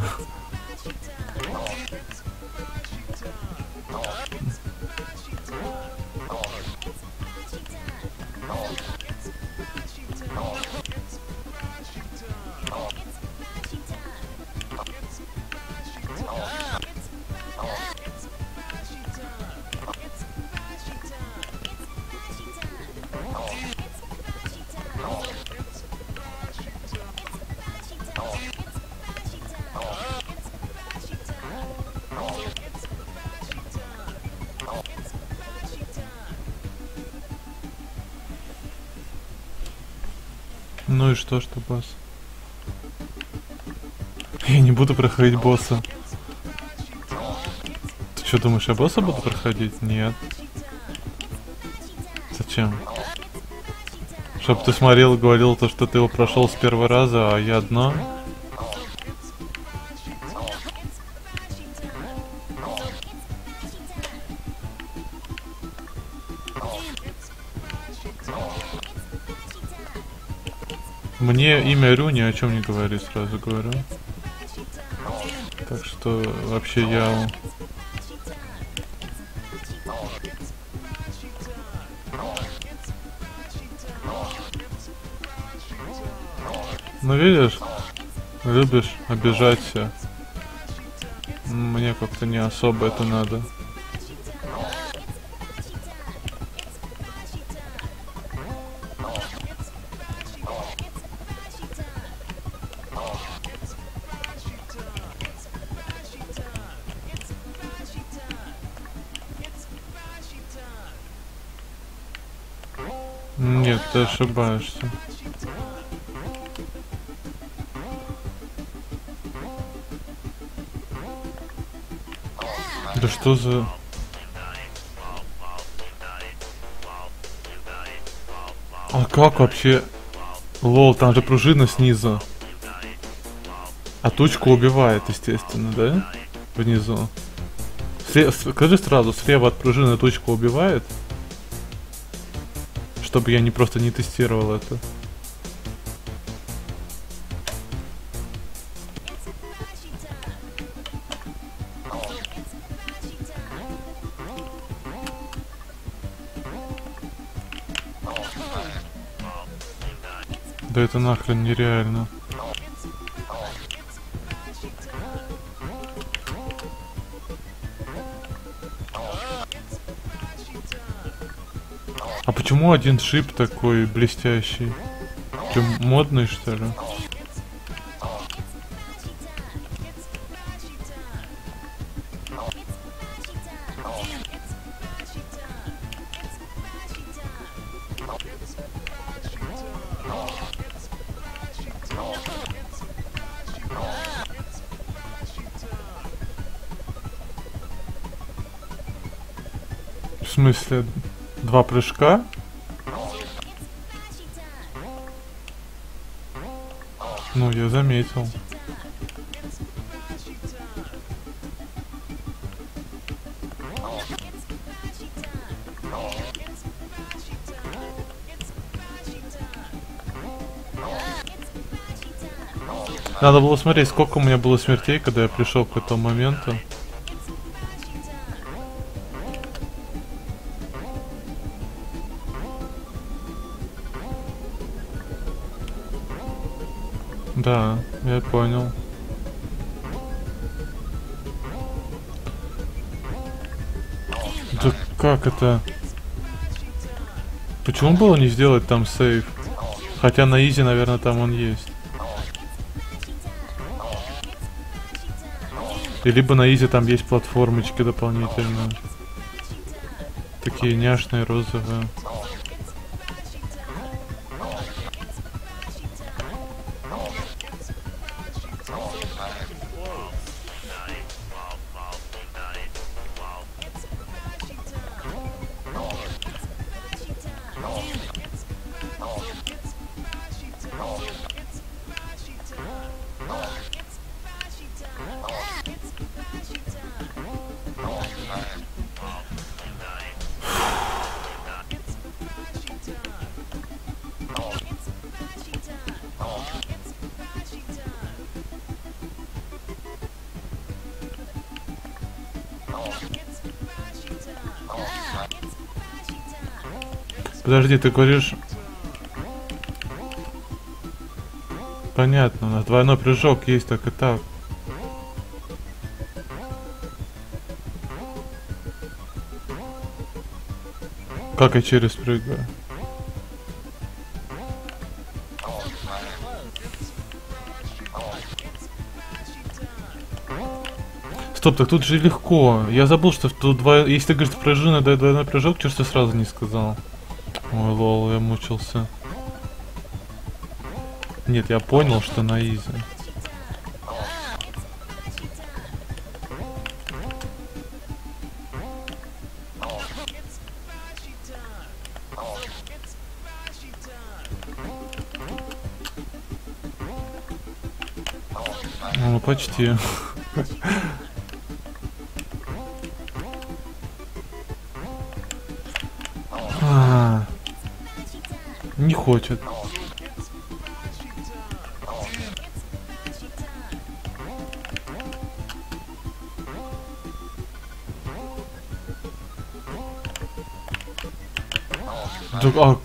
Ну и что босс? Я не буду проходить босса. Ты что думаешь, я босса буду проходить? Нет. Зачем? Чтоб ты смотрел и говорил то, что ты его прошел с первого раза, а я одно. Мне имя Рю ни о чем не говорит, сразу говорю. Так что вообще я... Ну видишь, любишь обижаться. Мне как-то не особо это надо. Нет, ты ошибаешься. Да что за... А как вообще? Лол, там же пружина снизу. А тучку убивает, естественно, да? Внизу. Скажи сразу, слева от пружины тучку убивает? Чтобы я не просто не тестировал это. Да это нахрен нереально. А почему один шип такой блестящий? Ты модный, что ли? В смысле, 2 прыжка? Ну, я заметил. Надо было смотреть, сколько у меня было смертей, когда я пришел к этому моменту. Да, я понял. Да как это? Почему было не сделать там сейв? Хотя на изи, наверное, там он есть. И либо на изи там есть платформочки дополнительные. Такие няшные, розовые. Подожди, ты говоришь... Понятно, у нас двойной прыжок есть, так и так. Как я через прыгаю? Стоп, так тут же легко. Я забыл, что тут если ты говоришь пружина, да, двойной прыжок, чё ж ты сразу не сказал? Ой, лол, я мучился. Нет, я понял, что на изи. Ну, почти. А, не хочет. Да,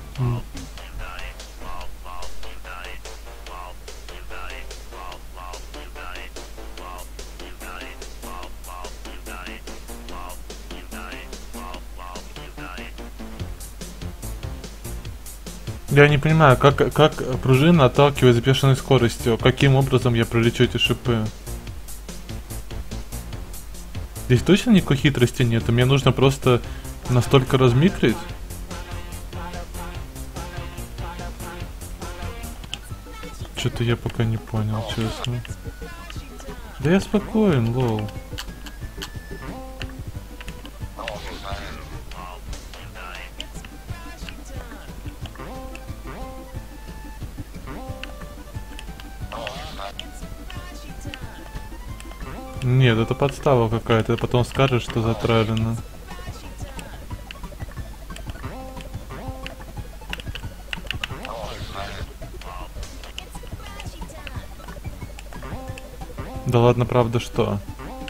я не понимаю, как пружина отталкивает с бешеной скоростью. Каким образом я пролечу эти шипы? Здесь точно никакой хитрости нет. Мне нужно просто настолько размикрить. Что-то я пока не понял, честно. Да я спокоен, лол. Нет, это подстава какая-то, потом скажешь, что затравлено. Да ладно, правда, что?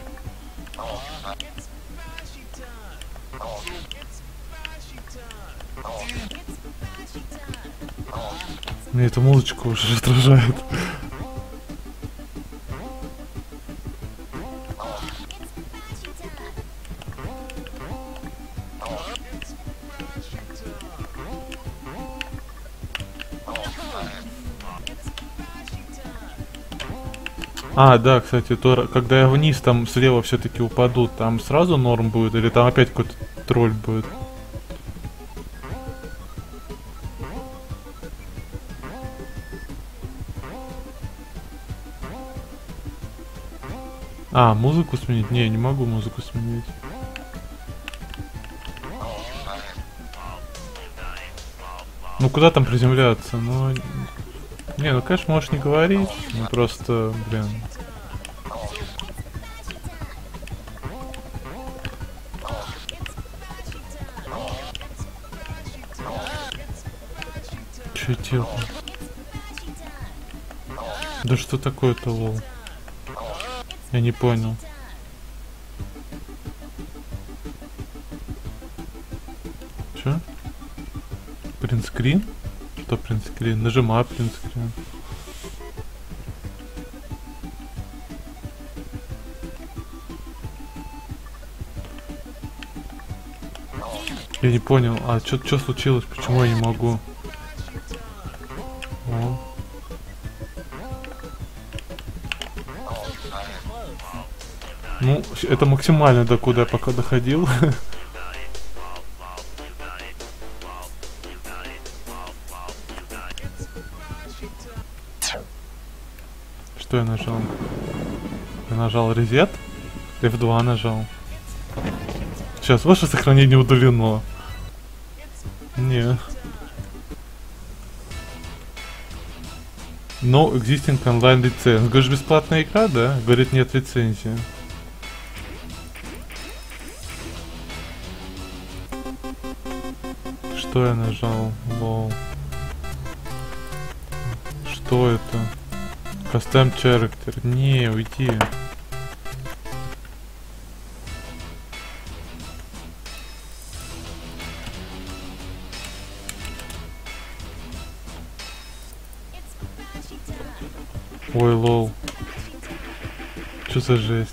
Мне эта музычка уже раздражает. А, да, кстати, то, когда я вниз там слева все-таки упаду, там сразу норм будет или там опять какой-то тролль будет? А, музыку сменить? Не, не могу музыку сменить. Ну куда там приземляться? Ну... Не, ну конечно можешь не говорить, ну просто, блин. Чё делать? Да что такое-то, лол? Я не понял. Чё? Принтскрин? Что принтскрин? Нажимаю принтскрин. Я не понял, а что случилось? Почему я не могу? О. Ну, это максимально до куда я пока доходил. Что я нажал? Я нажал резет, F2 нажал. Сейчас, ваше сохранение удалено. Не. No existing online license. Говоришь, бесплатная игра, да? Говорит, нет лицензии. Что я нажал? Лол. Что это? Custom character. Не, уйди. Ой, лол. Что за жесть?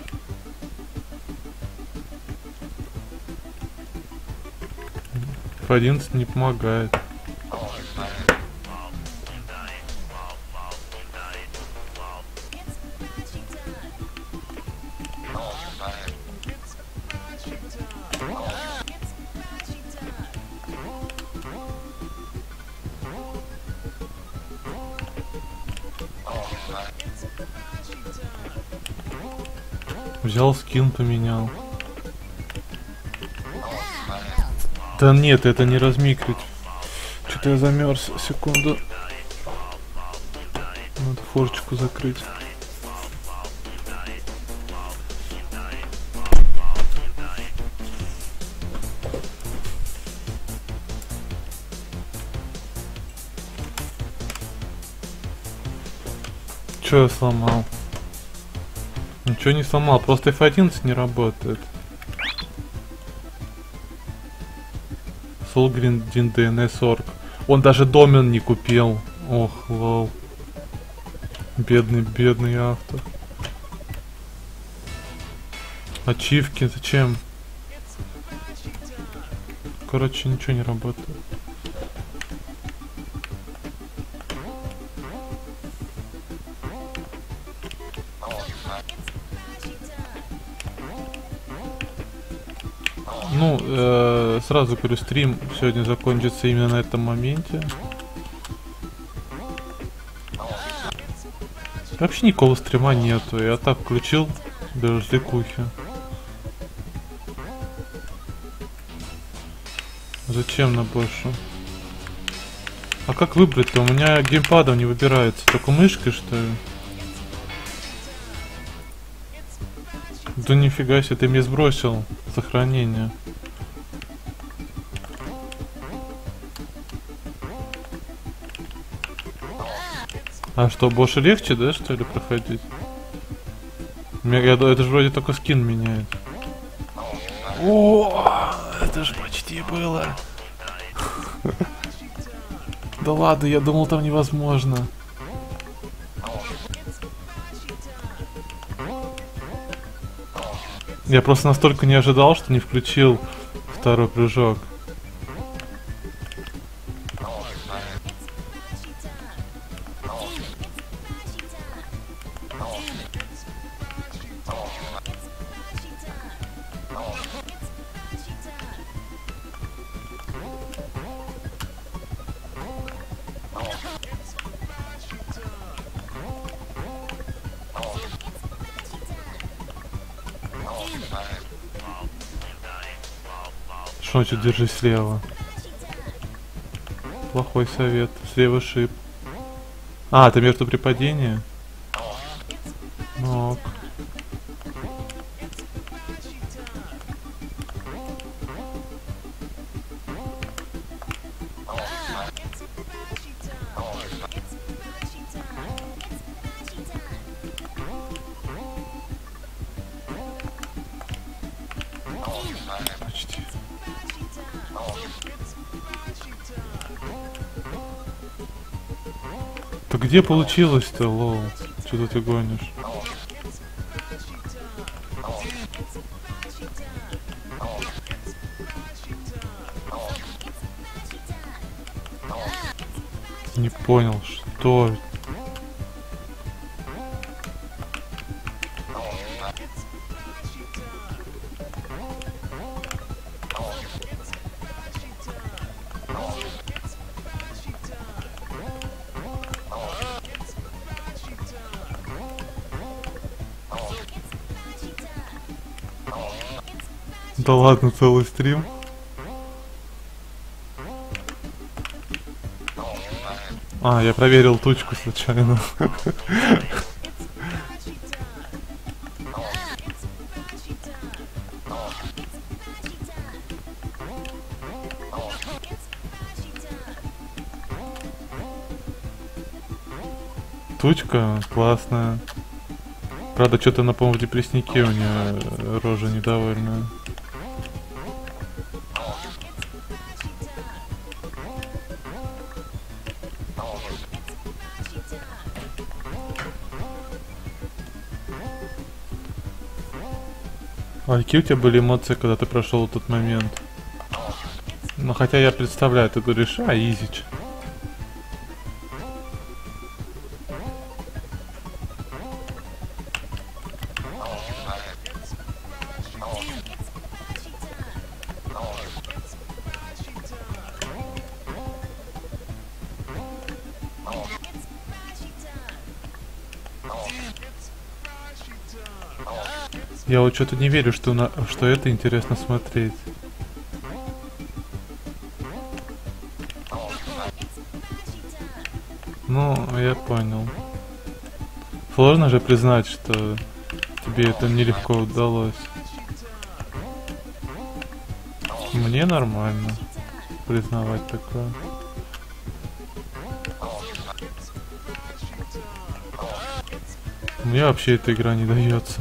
F11 не помогает. Взял скин, поменял. Да нет, это не размикрить. Что-то я замерз. Секунду. Надо форчику закрыть. Что я сломал? Ничего не сломал, просто F11 не работает. Solgreen DNS.org. Он даже домен не купил. Ох, лол. Бедный автор. Ачивки, зачем? Короче, ничего не работает. Ну, сразу говорю, стрим сегодня закончится именно на этом моменте. Вообще никакого стрима нету. Я так включил без развлекухи. Зачем на больше? А как выбрать-то? У меня геймпадом не выбирается. Только мышкой, что ли? Да нифига себе, ты мне сбросил сохранение. А что, больше легче, да, что ли, проходить? Это же вроде только скин меняет. О, это же почти было. Да ладно, я думал, там невозможно. Я просто настолько не ожидал, что не включил второй прыжок. Что значит держи слева? Плохой совет. Слева шип. А, это между при падении? Ну ок. Почти. Да где получилось-то, лол? Что ты гонишь? Не понял, что? Да ладно, целый стрим. А, я проверил тучку случайно. Тучка классная. Правда, что-то на, по-моему, в депресснике у нее рожа недовольная. А какие у тебя были эмоции, когда ты прошел тот момент? Ну, хотя я представляю, ты говоришь, изич. Я вот что-то не верю, что это интересно смотреть. Ну, я понял. Сложно же признать, что тебе это нелегко удалось. Мне нормально признавать такое. Мне вообще эта игра не дается.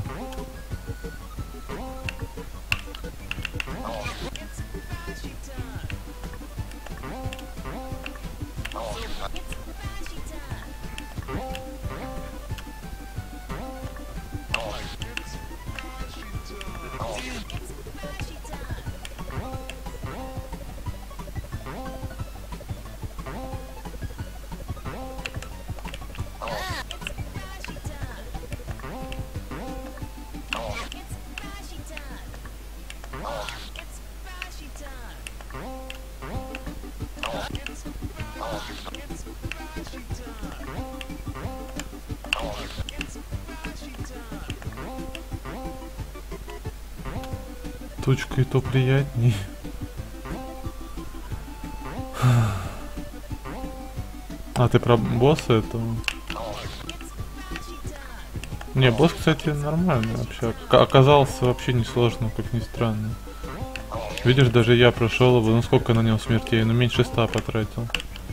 Тучка и то приятней. А ты про босса этого? Не, босс, кстати, нормальный вообще. Оказался вообще несложным, как ни странно. Видишь, даже я прошел его, ну сколько на нем смертей, ну меньше 100 потратил.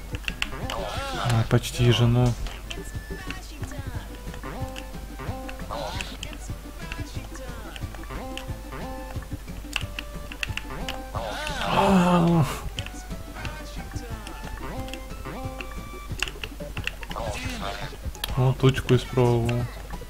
Почти жену. Ну, тучку испробовал.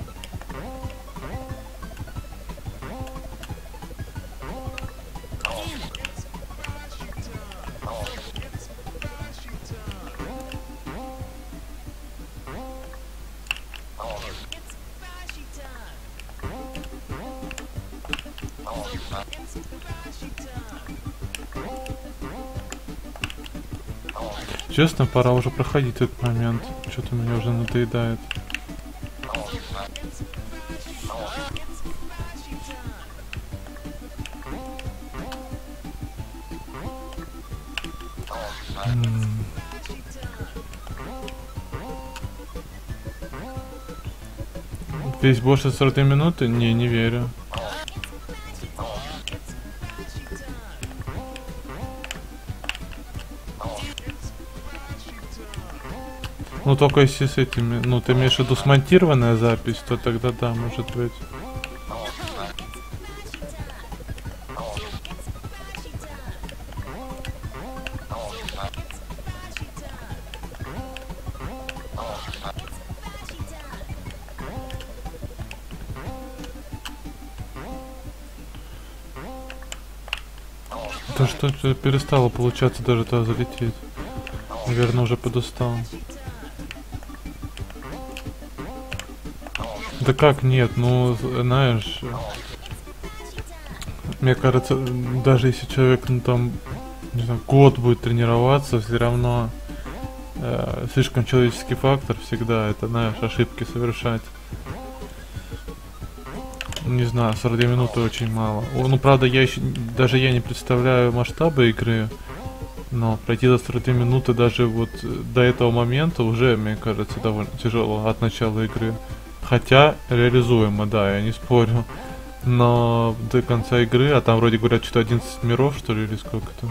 Честно, пора уже проходить этот момент. Что-то мне уже надоедает. Весь больше 40 минут? Не верю. Ну только если с этими, ну ты имеешь в виду смонтированная запись, то тогда да, может быть. Да что-то перестало получаться даже туда залететь. Наверное, уже подустал. Да как нет, ну знаешь, мне кажется, даже если человек, ну там, не знаю, год будет тренироваться, все равно слишком человеческий фактор всегда, это, знаешь, ошибки совершать. Не знаю, 42 минуты очень мало. Ну, правда, даже я не представляю масштабы игры, но пройти за 42 минуты даже вот до этого момента уже, мне кажется, довольно тяжело от начала игры. Хотя реализуемо, да, я не спорю. Но до конца игры, а там вроде говорят, что 11 миров, что ли, или сколько-то.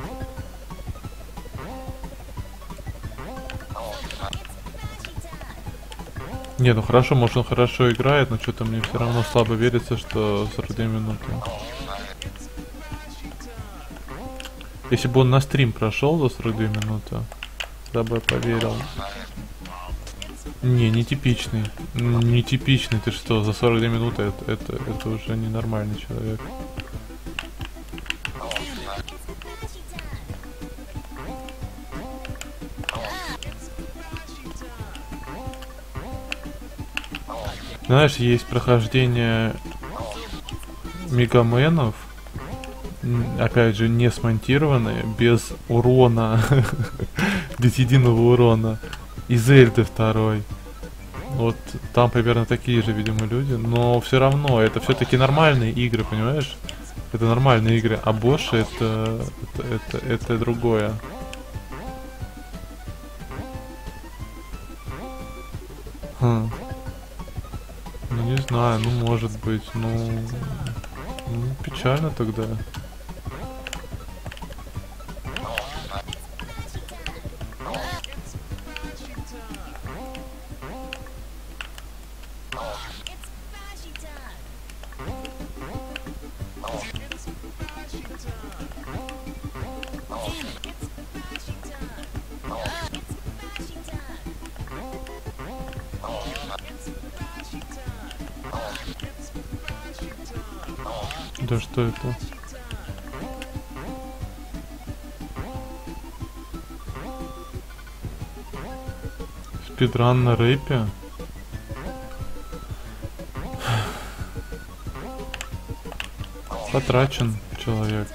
Не, ну хорошо, может он хорошо играет, но что-то мне все равно слабо верится, что 42 минуты. Если бы он на стрим прошел за 42 минуты, тогда бы я поверил. Не типичный. Не типичный, ты что, за 42 минуты это уже ненормальный человек. Знаешь, есть прохождение мегаменов, опять же, не смонтированные, без урона, без единого урона, и Зельды 2. Вот там примерно такие же, видимо, люди. Но все равно, это все-таки нормальные игры, понимаешь? Это нормальные игры, а Боши это другое. Хм. Ну не знаю, ну может быть, ну печально тогда. Да что это? Спидран на рэпе? Потрачен человек.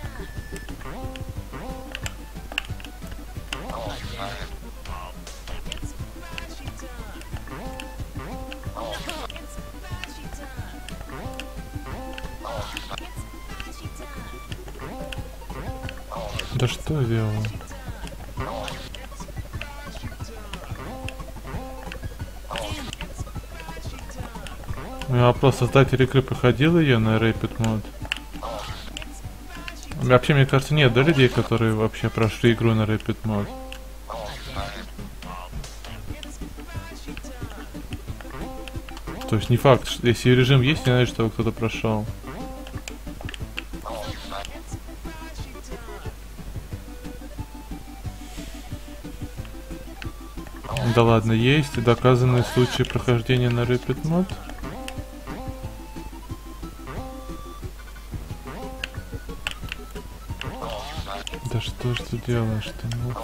Да что я делал? Я вопрос, создатель игры проходил ее на Rapid Mode? Вообще, мне кажется, нет, да, людей, которые вообще прошли игру на Rapid Mode? То есть не факт, что если режим есть, не значит, что кто-то прошел. Да ладно, есть доказанные случаи прохождения на Rapid Mode? Да что ж ты делаешь-то? Ну?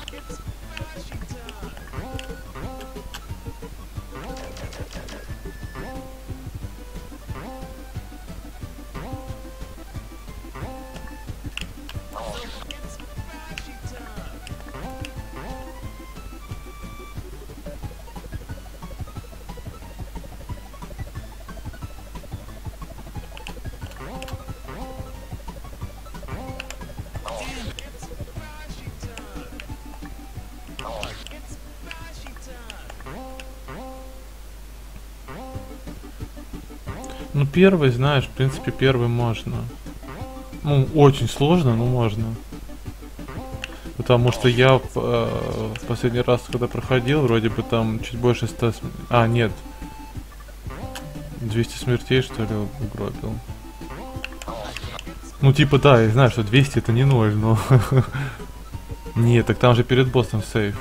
Ну, первый, знаешь, в принципе, первый можно. Ну, очень сложно, но можно. Потому что я в последний раз, когда проходил, вроде бы там чуть больше 100... А, нет. 200 смертей, что ли, угробил. Ну, типа, да, я знаю, что 200 это не 0, но... Нет, так там же перед боссом сейф.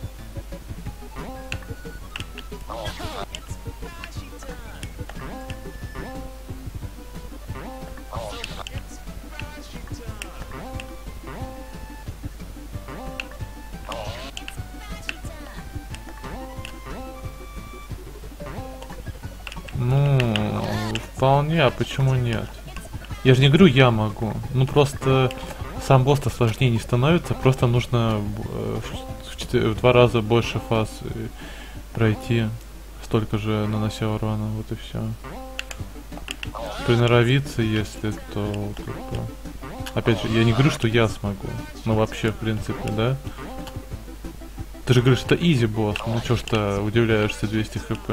Ну, вполне, а почему нет? Я же не говорю, я могу. Ну, просто сам босс-то сложнее не становится, просто нужно в 2 раза больше фаз пройти, столько же нанося урона, вот и все. Приноровиться, если, то как бы... Опять же, я не говорю, что я смогу, но вообще, в принципе, да? Ты же говоришь, это изи босс, ну чё ж ты удивляешься 200 хп?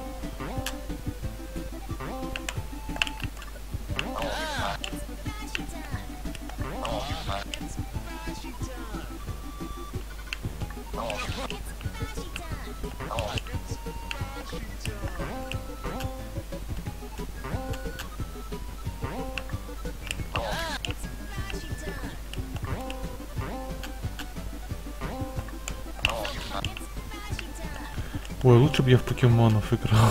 Ой, лучше бы я в покемонов играл.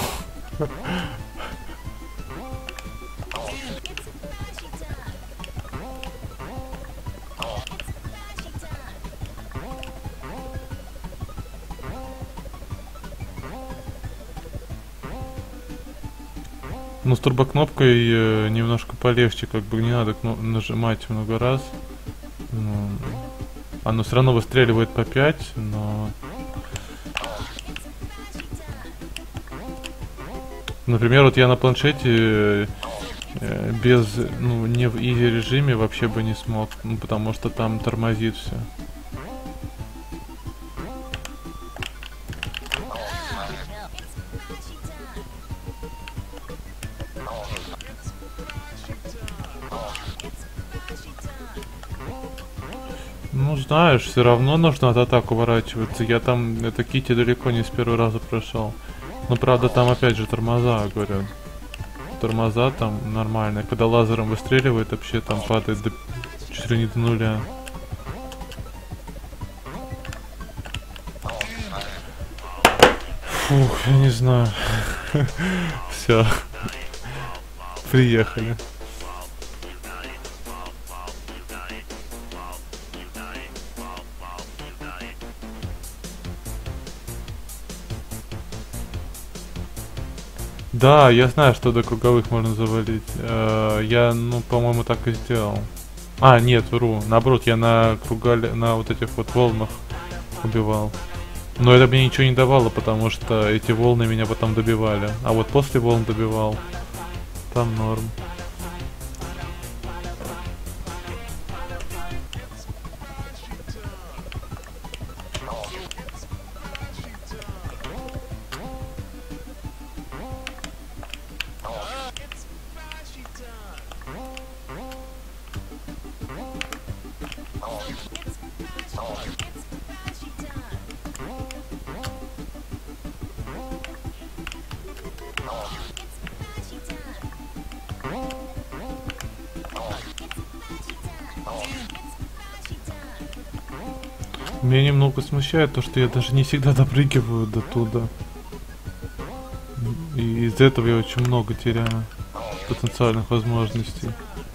Ну, с турбокнопкой немножко полегче, как бы не надо нажимать много раз. Ну, оно все равно выстреливает по 5, но... Например, вот я на планшете без, ну, не в изи режиме вообще бы не смог, ну, потому что там тормозит все. Ну, знаешь, все равно нужно от атак уворачиваться. Я там это Кити далеко не с первого раза прошел. Но правда там опять же тормоза, говорят. Тормоза там нормальные. Когда лазером выстреливает, вообще там падает чуть ли не до нуля. Фух, я не знаю. Все. Приехали. Да, я знаю, что до круговых можно завалить. Я, ну, по-моему, так и сделал. А, нет, вру. Наоборот, я на на вот этих вот волнах убивал. Но это мне ничего не давало, потому что эти волны меня потом добивали. А вот после волн добивал. Там норм. Меня немного смущает то, что я даже не всегда допрыгиваю до туда. И из-за этого я очень много теряю потенциальных возможностей.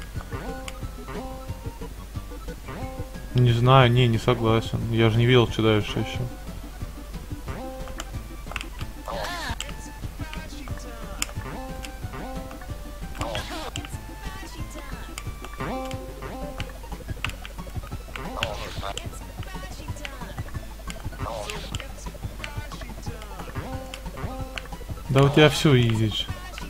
Не знаю, не согласен. Я же не видел, что дальше еще. Да у тебя все изич.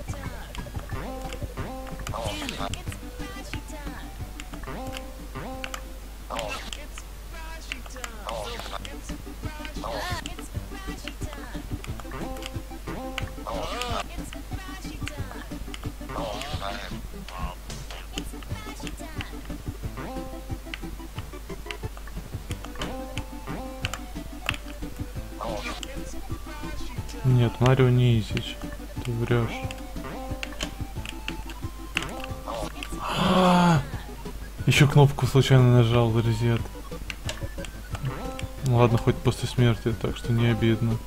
Нет, Марио не изич. Ты врешь. Еще кнопку случайно нажал, резет. Ну ладно, хоть после смерти, так что не обидно.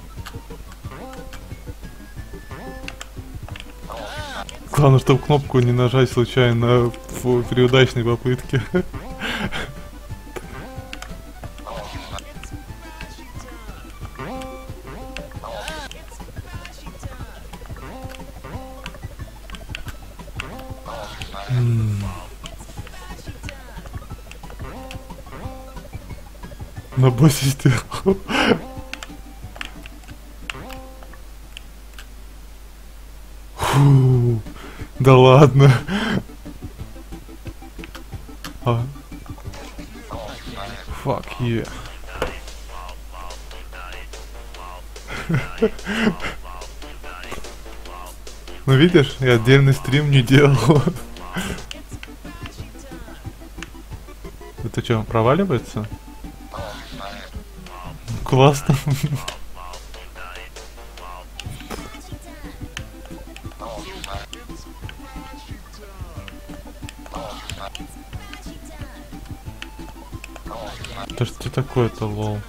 Главное, чтобы кнопку не нажать случайно при удачной попытке. На боссе сделал. Фу, да ладно. Fuck yeah. Ну видишь, я отдельный стрим не делал. Это что, проваливается? Классно. Да что такое-то, лол?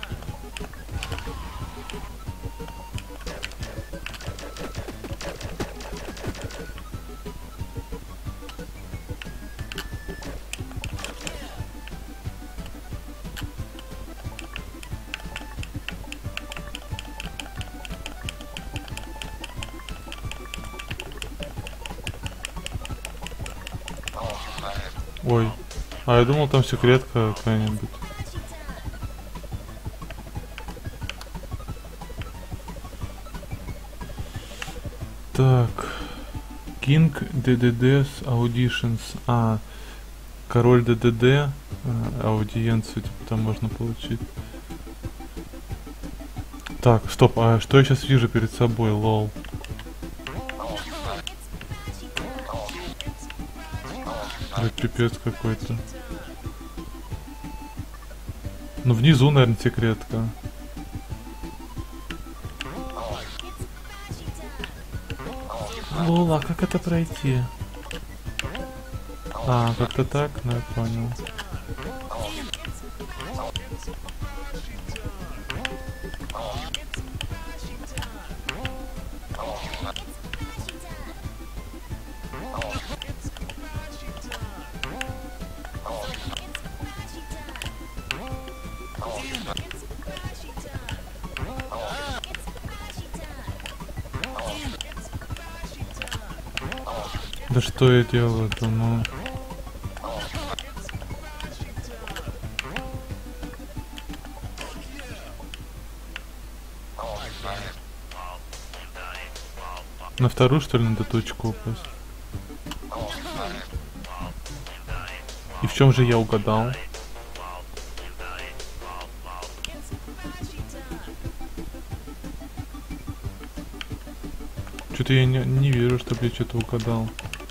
Ой, а я думал, там секретка какая-нибудь. Так. King DDD's Auditions. Король ДДД. Аудиенцию типа там можно получить. Так, стоп, а что я сейчас вижу перед собой, лол? Да пипец какой-то. Ну внизу, наверное, секретка. Лол, а как это пройти? Как-то так, ну я понял. Да что я делаю-то, ну... На вторую, что ли, надо точку упасть? И в чем же я угадал? Что-то я не вижу, чтобы я что-то угадал.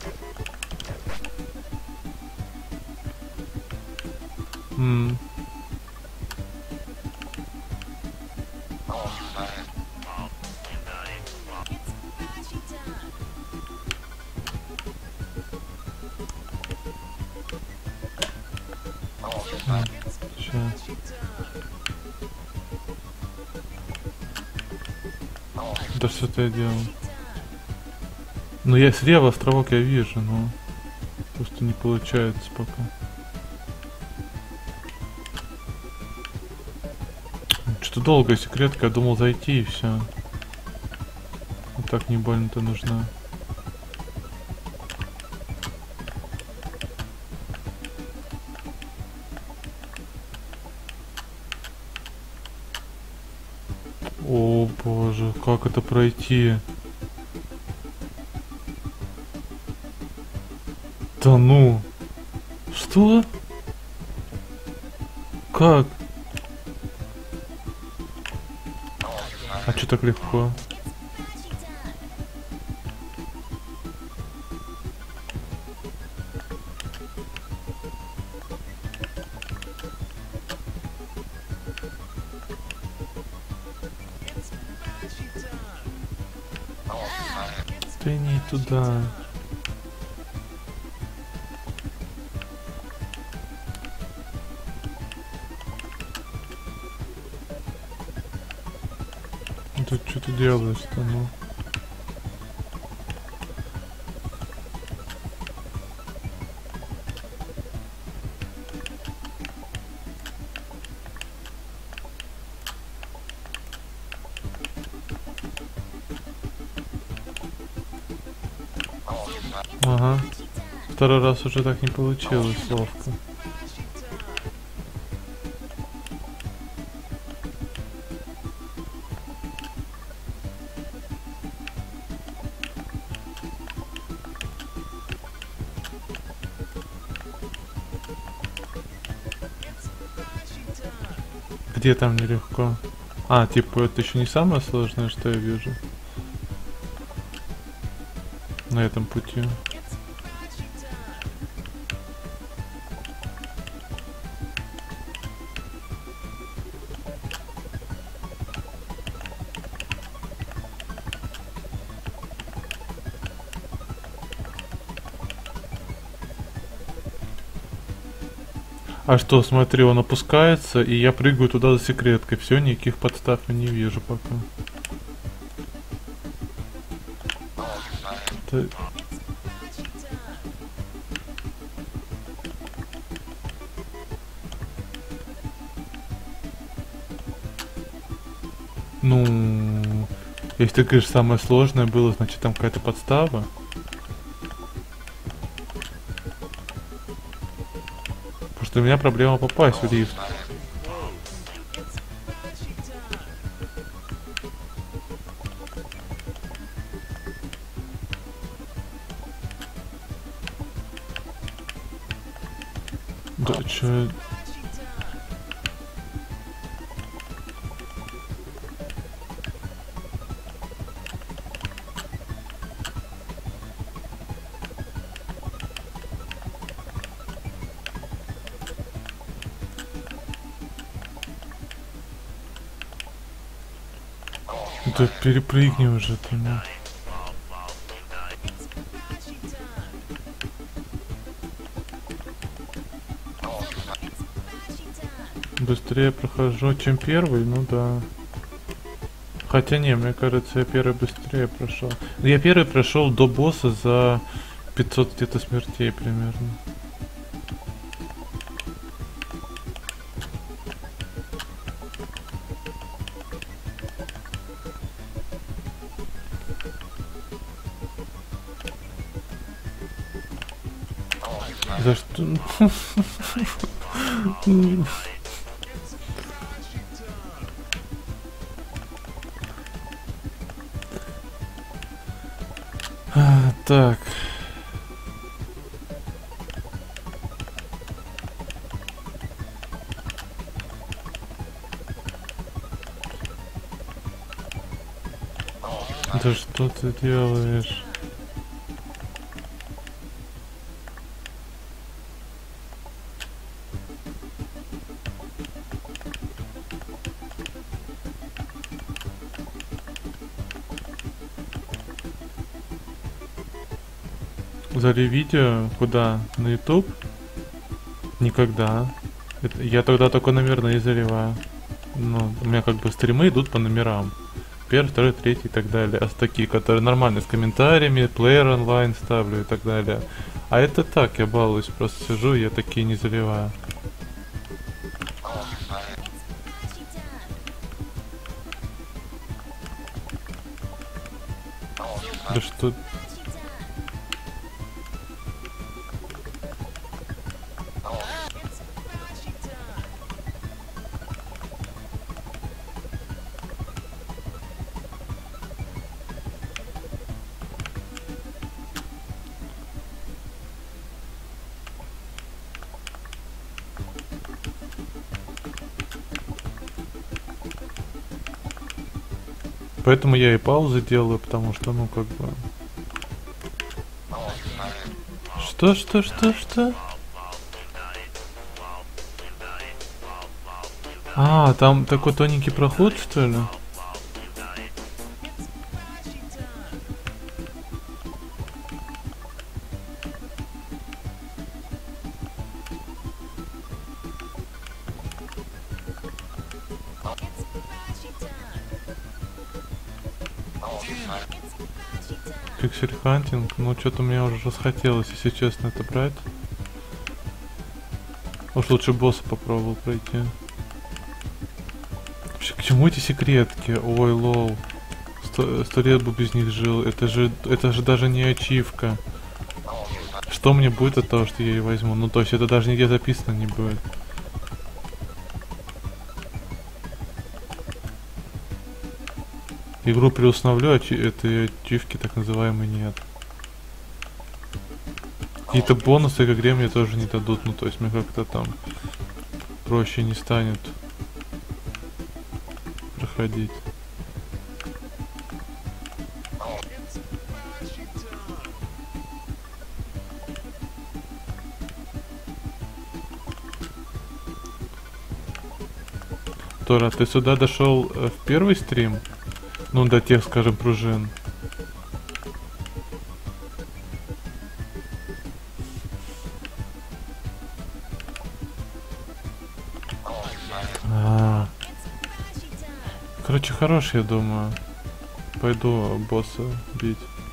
Ща. Да что-то я делал. Ну я слева островок я вижу, но просто не получается пока. Что-то долгая секретка, я думал зайти и все. Вот так не больно-то нужна. О боже, как это пройти? Да ну! Что? Как? А чё так легко? Ты не туда. Тут что ты делаешь-то, ну? Ага. Второй раз уже так не получилось, ловко. Где там нелегко? Типа это еще не самое сложное, что я вижу. На этом пути. А что, смотри, он опускается, и я прыгаю туда за секреткой. Все, никаких подстав я не вижу пока. Ну, если ты говоришь, самое сложное было, значит там какая-то подстава. Потому что у меня проблема попасть в лифт. Да, чё? Да перепрыгни уже ты, ну. Быстрее прохожу, чем первый, ну да. Хотя не, мне кажется, я первый быстрее прошел. Я первый прошел до босса за 500 где-то смертей примерно. За что? Так. Да что ты делаешь? Зали видео куда? На YouTube? Никогда. Я тогда только номер не заливаю. Ну, у меня как бы стримы идут по номерам. Первый, второй, третий и так далее. А такие, которые нормальные, с комментариями, плеер онлайн ставлю и так далее. А это так, я балуюсь, просто сижу, и я такие не заливаю. Да что... Поэтому я и паузы делаю, потому что, ну, как бы... Что? А, там такой тоненький проход, что ли? Пиксель хантинг, ну что-то мне уже расхотелось, если честно, это брать. Уж лучше босса попробовал пройти. Вообще, к чему эти секретки? Ой, лол. 100 лет бы без них жил. Это же даже не ачивка. Что мне будет от того, что я ее возьму? Ну, то есть это даже нигде записано не будет. Игру переустановлю, этой ачивки так называемой нет. Какие-то бонусы к игре мне тоже не дадут, ну то есть мне как-то там проще не станет проходить. Тора, ты сюда дошел в первый стрим? Ну, до тех, скажем, пружин. Короче, хорош, я думаю. Пойду босса бить.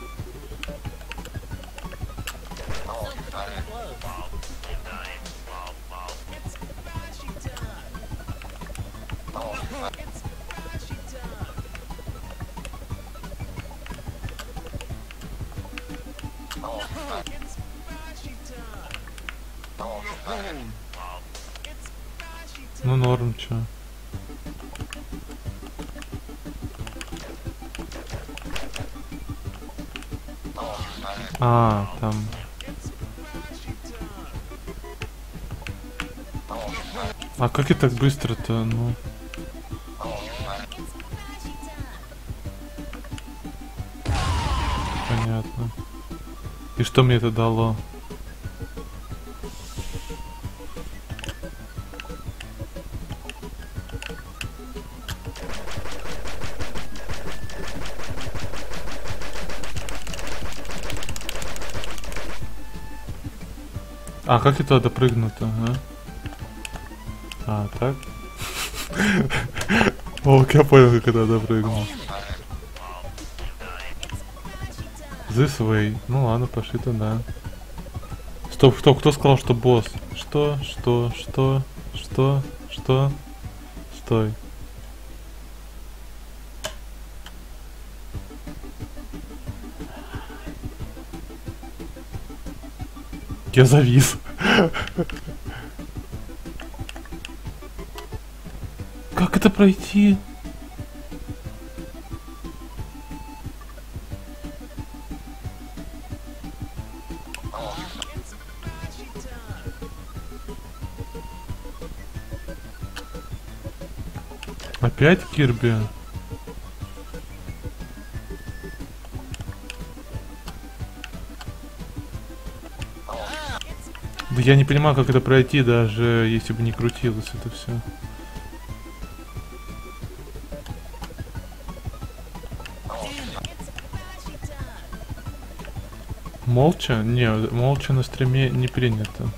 Ну норм, чё. А, там. А как я так быстро-то, ну? Понятно. И что мне это дало? А, как я туда допрыгну-то, а? А, так? О, я понял, как это допрыгнул. This way. Ну ладно, пошли туда. Стоп, кто сказал, что босс? Что? Стой. Я завис. Как это пройти? Опять Кирби? Да я не понимаю, как это пройти, даже если бы не крутилось это все. Молча? Не, молча на стриме не принято.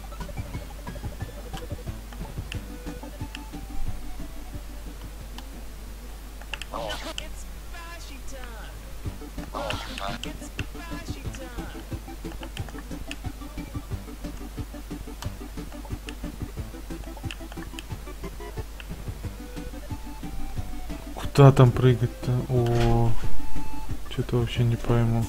Куда там прыгать-то? О, что-то вообще не пойму.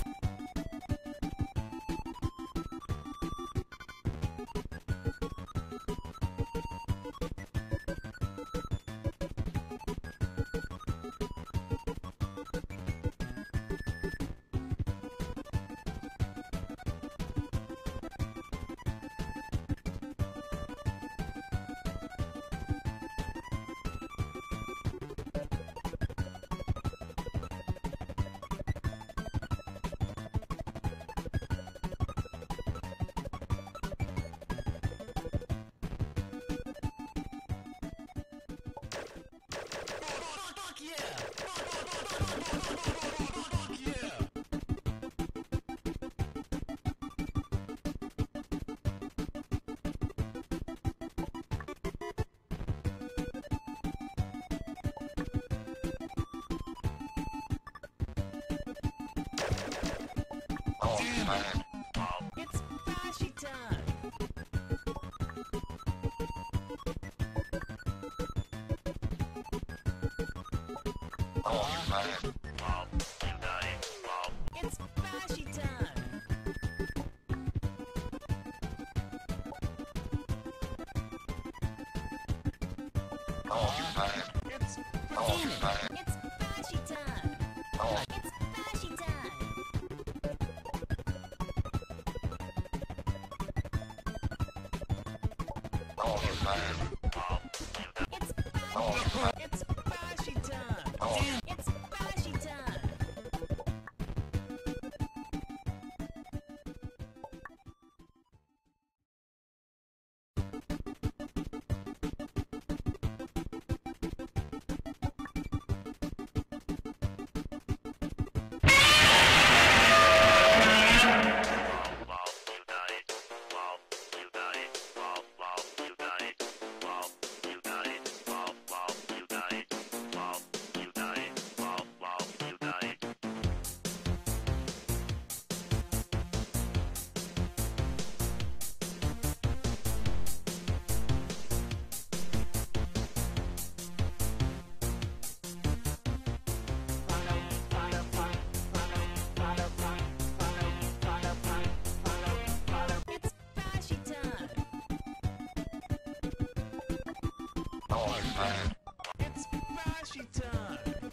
It's flashy time. It's flashy time. It's It's flashy time. It's flashy time. It's flashy time. It's flashy time. It's flashy time. It's flashy time.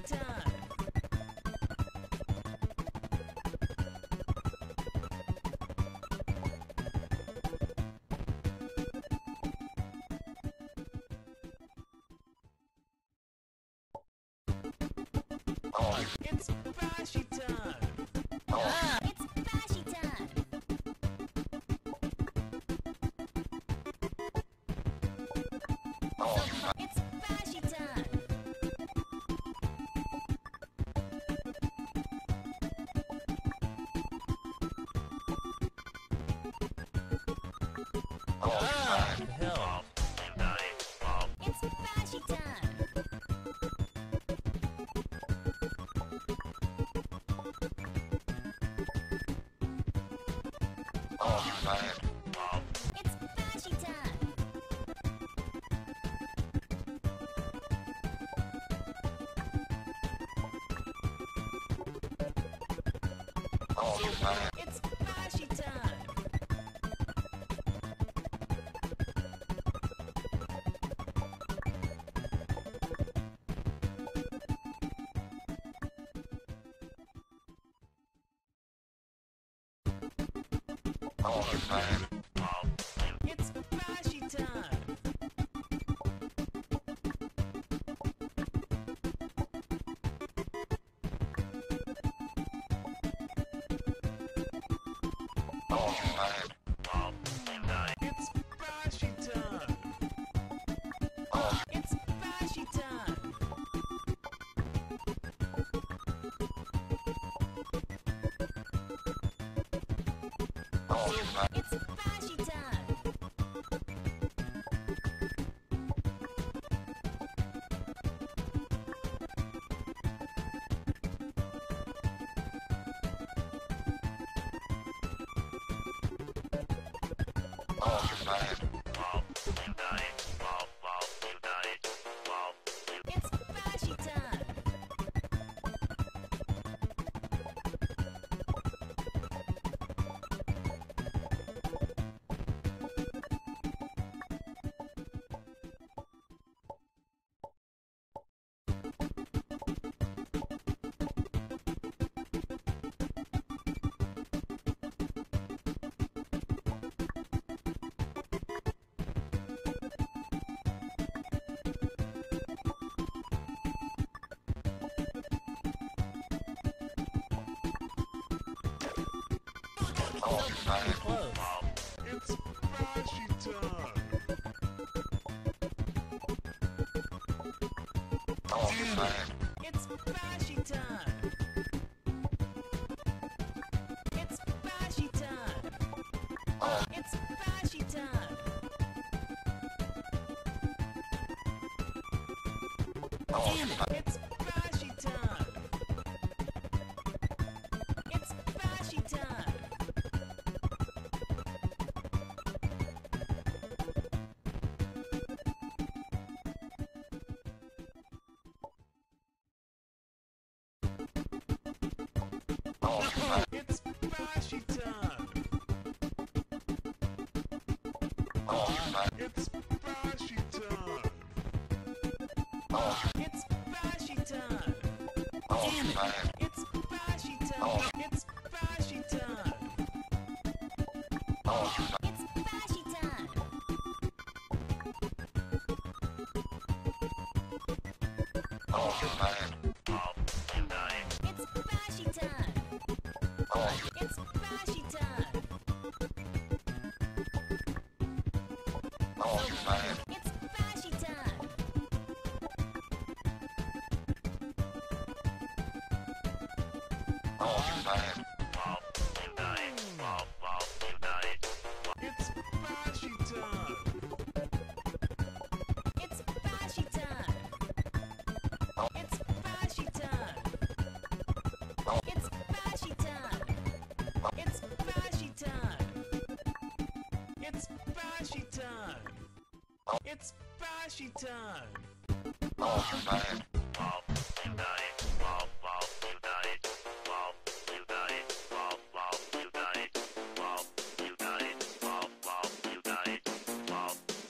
time. It's Bashi time. It's Bashi time. It's Bashi time. Hell. It's Bashi time. It's Bashi time. It's Bashi time. It's Bashi time. It's Bashi time. It's Bashi time. It's Bashi time. It's Bashi time. Close. It's Bashi time. It's Bashi time. It's Bashi time. It's Bashi time. Damn it! It's Bashi time. It's Bashi time. It's Bashi time. It's Bashi time. It's Bashi time. Damn it! It's Bashi time. It's Bashi time. It's Bashi time. It's Bashi time. It's Bashi time. It's Bashi time. It's Bashi time. It's Bashi time. It's Bashi time. It's Bashi time. It's Bashi time. It's Bashi time. It's Bashi time.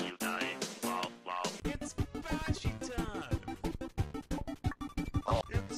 It's Bashi time. It's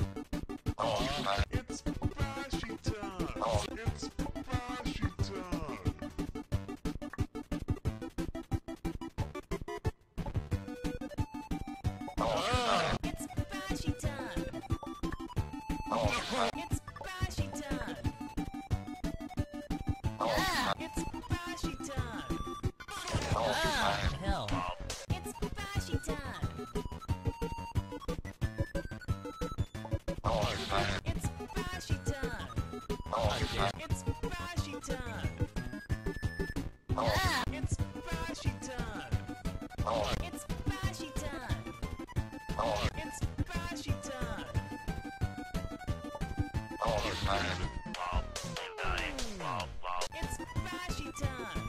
It's Bashi time. It's Bashi time. Hell. It's Bashi time. It's Bashi time. It's Bashi time. It's Bashi time. It's Bashi time. It's Bashi time. It's Bashi time.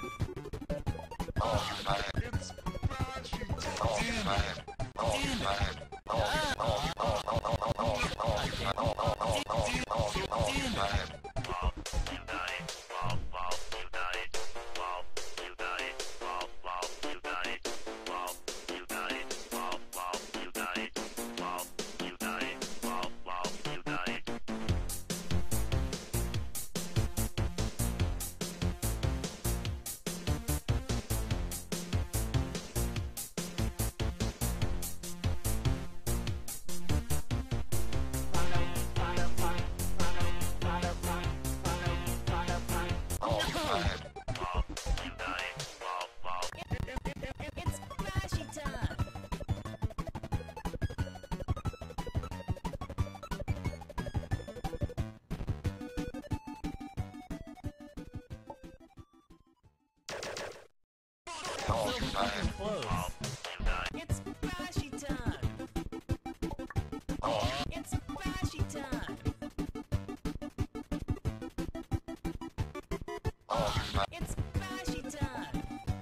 It's Bashi time. Close. It's Bashi time. It's Bashi time. It's Bashi time.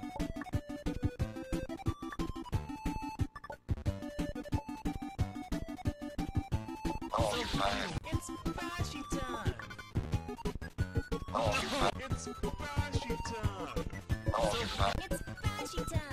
It's Bashi time. It's Bashi time. It's Bashi time.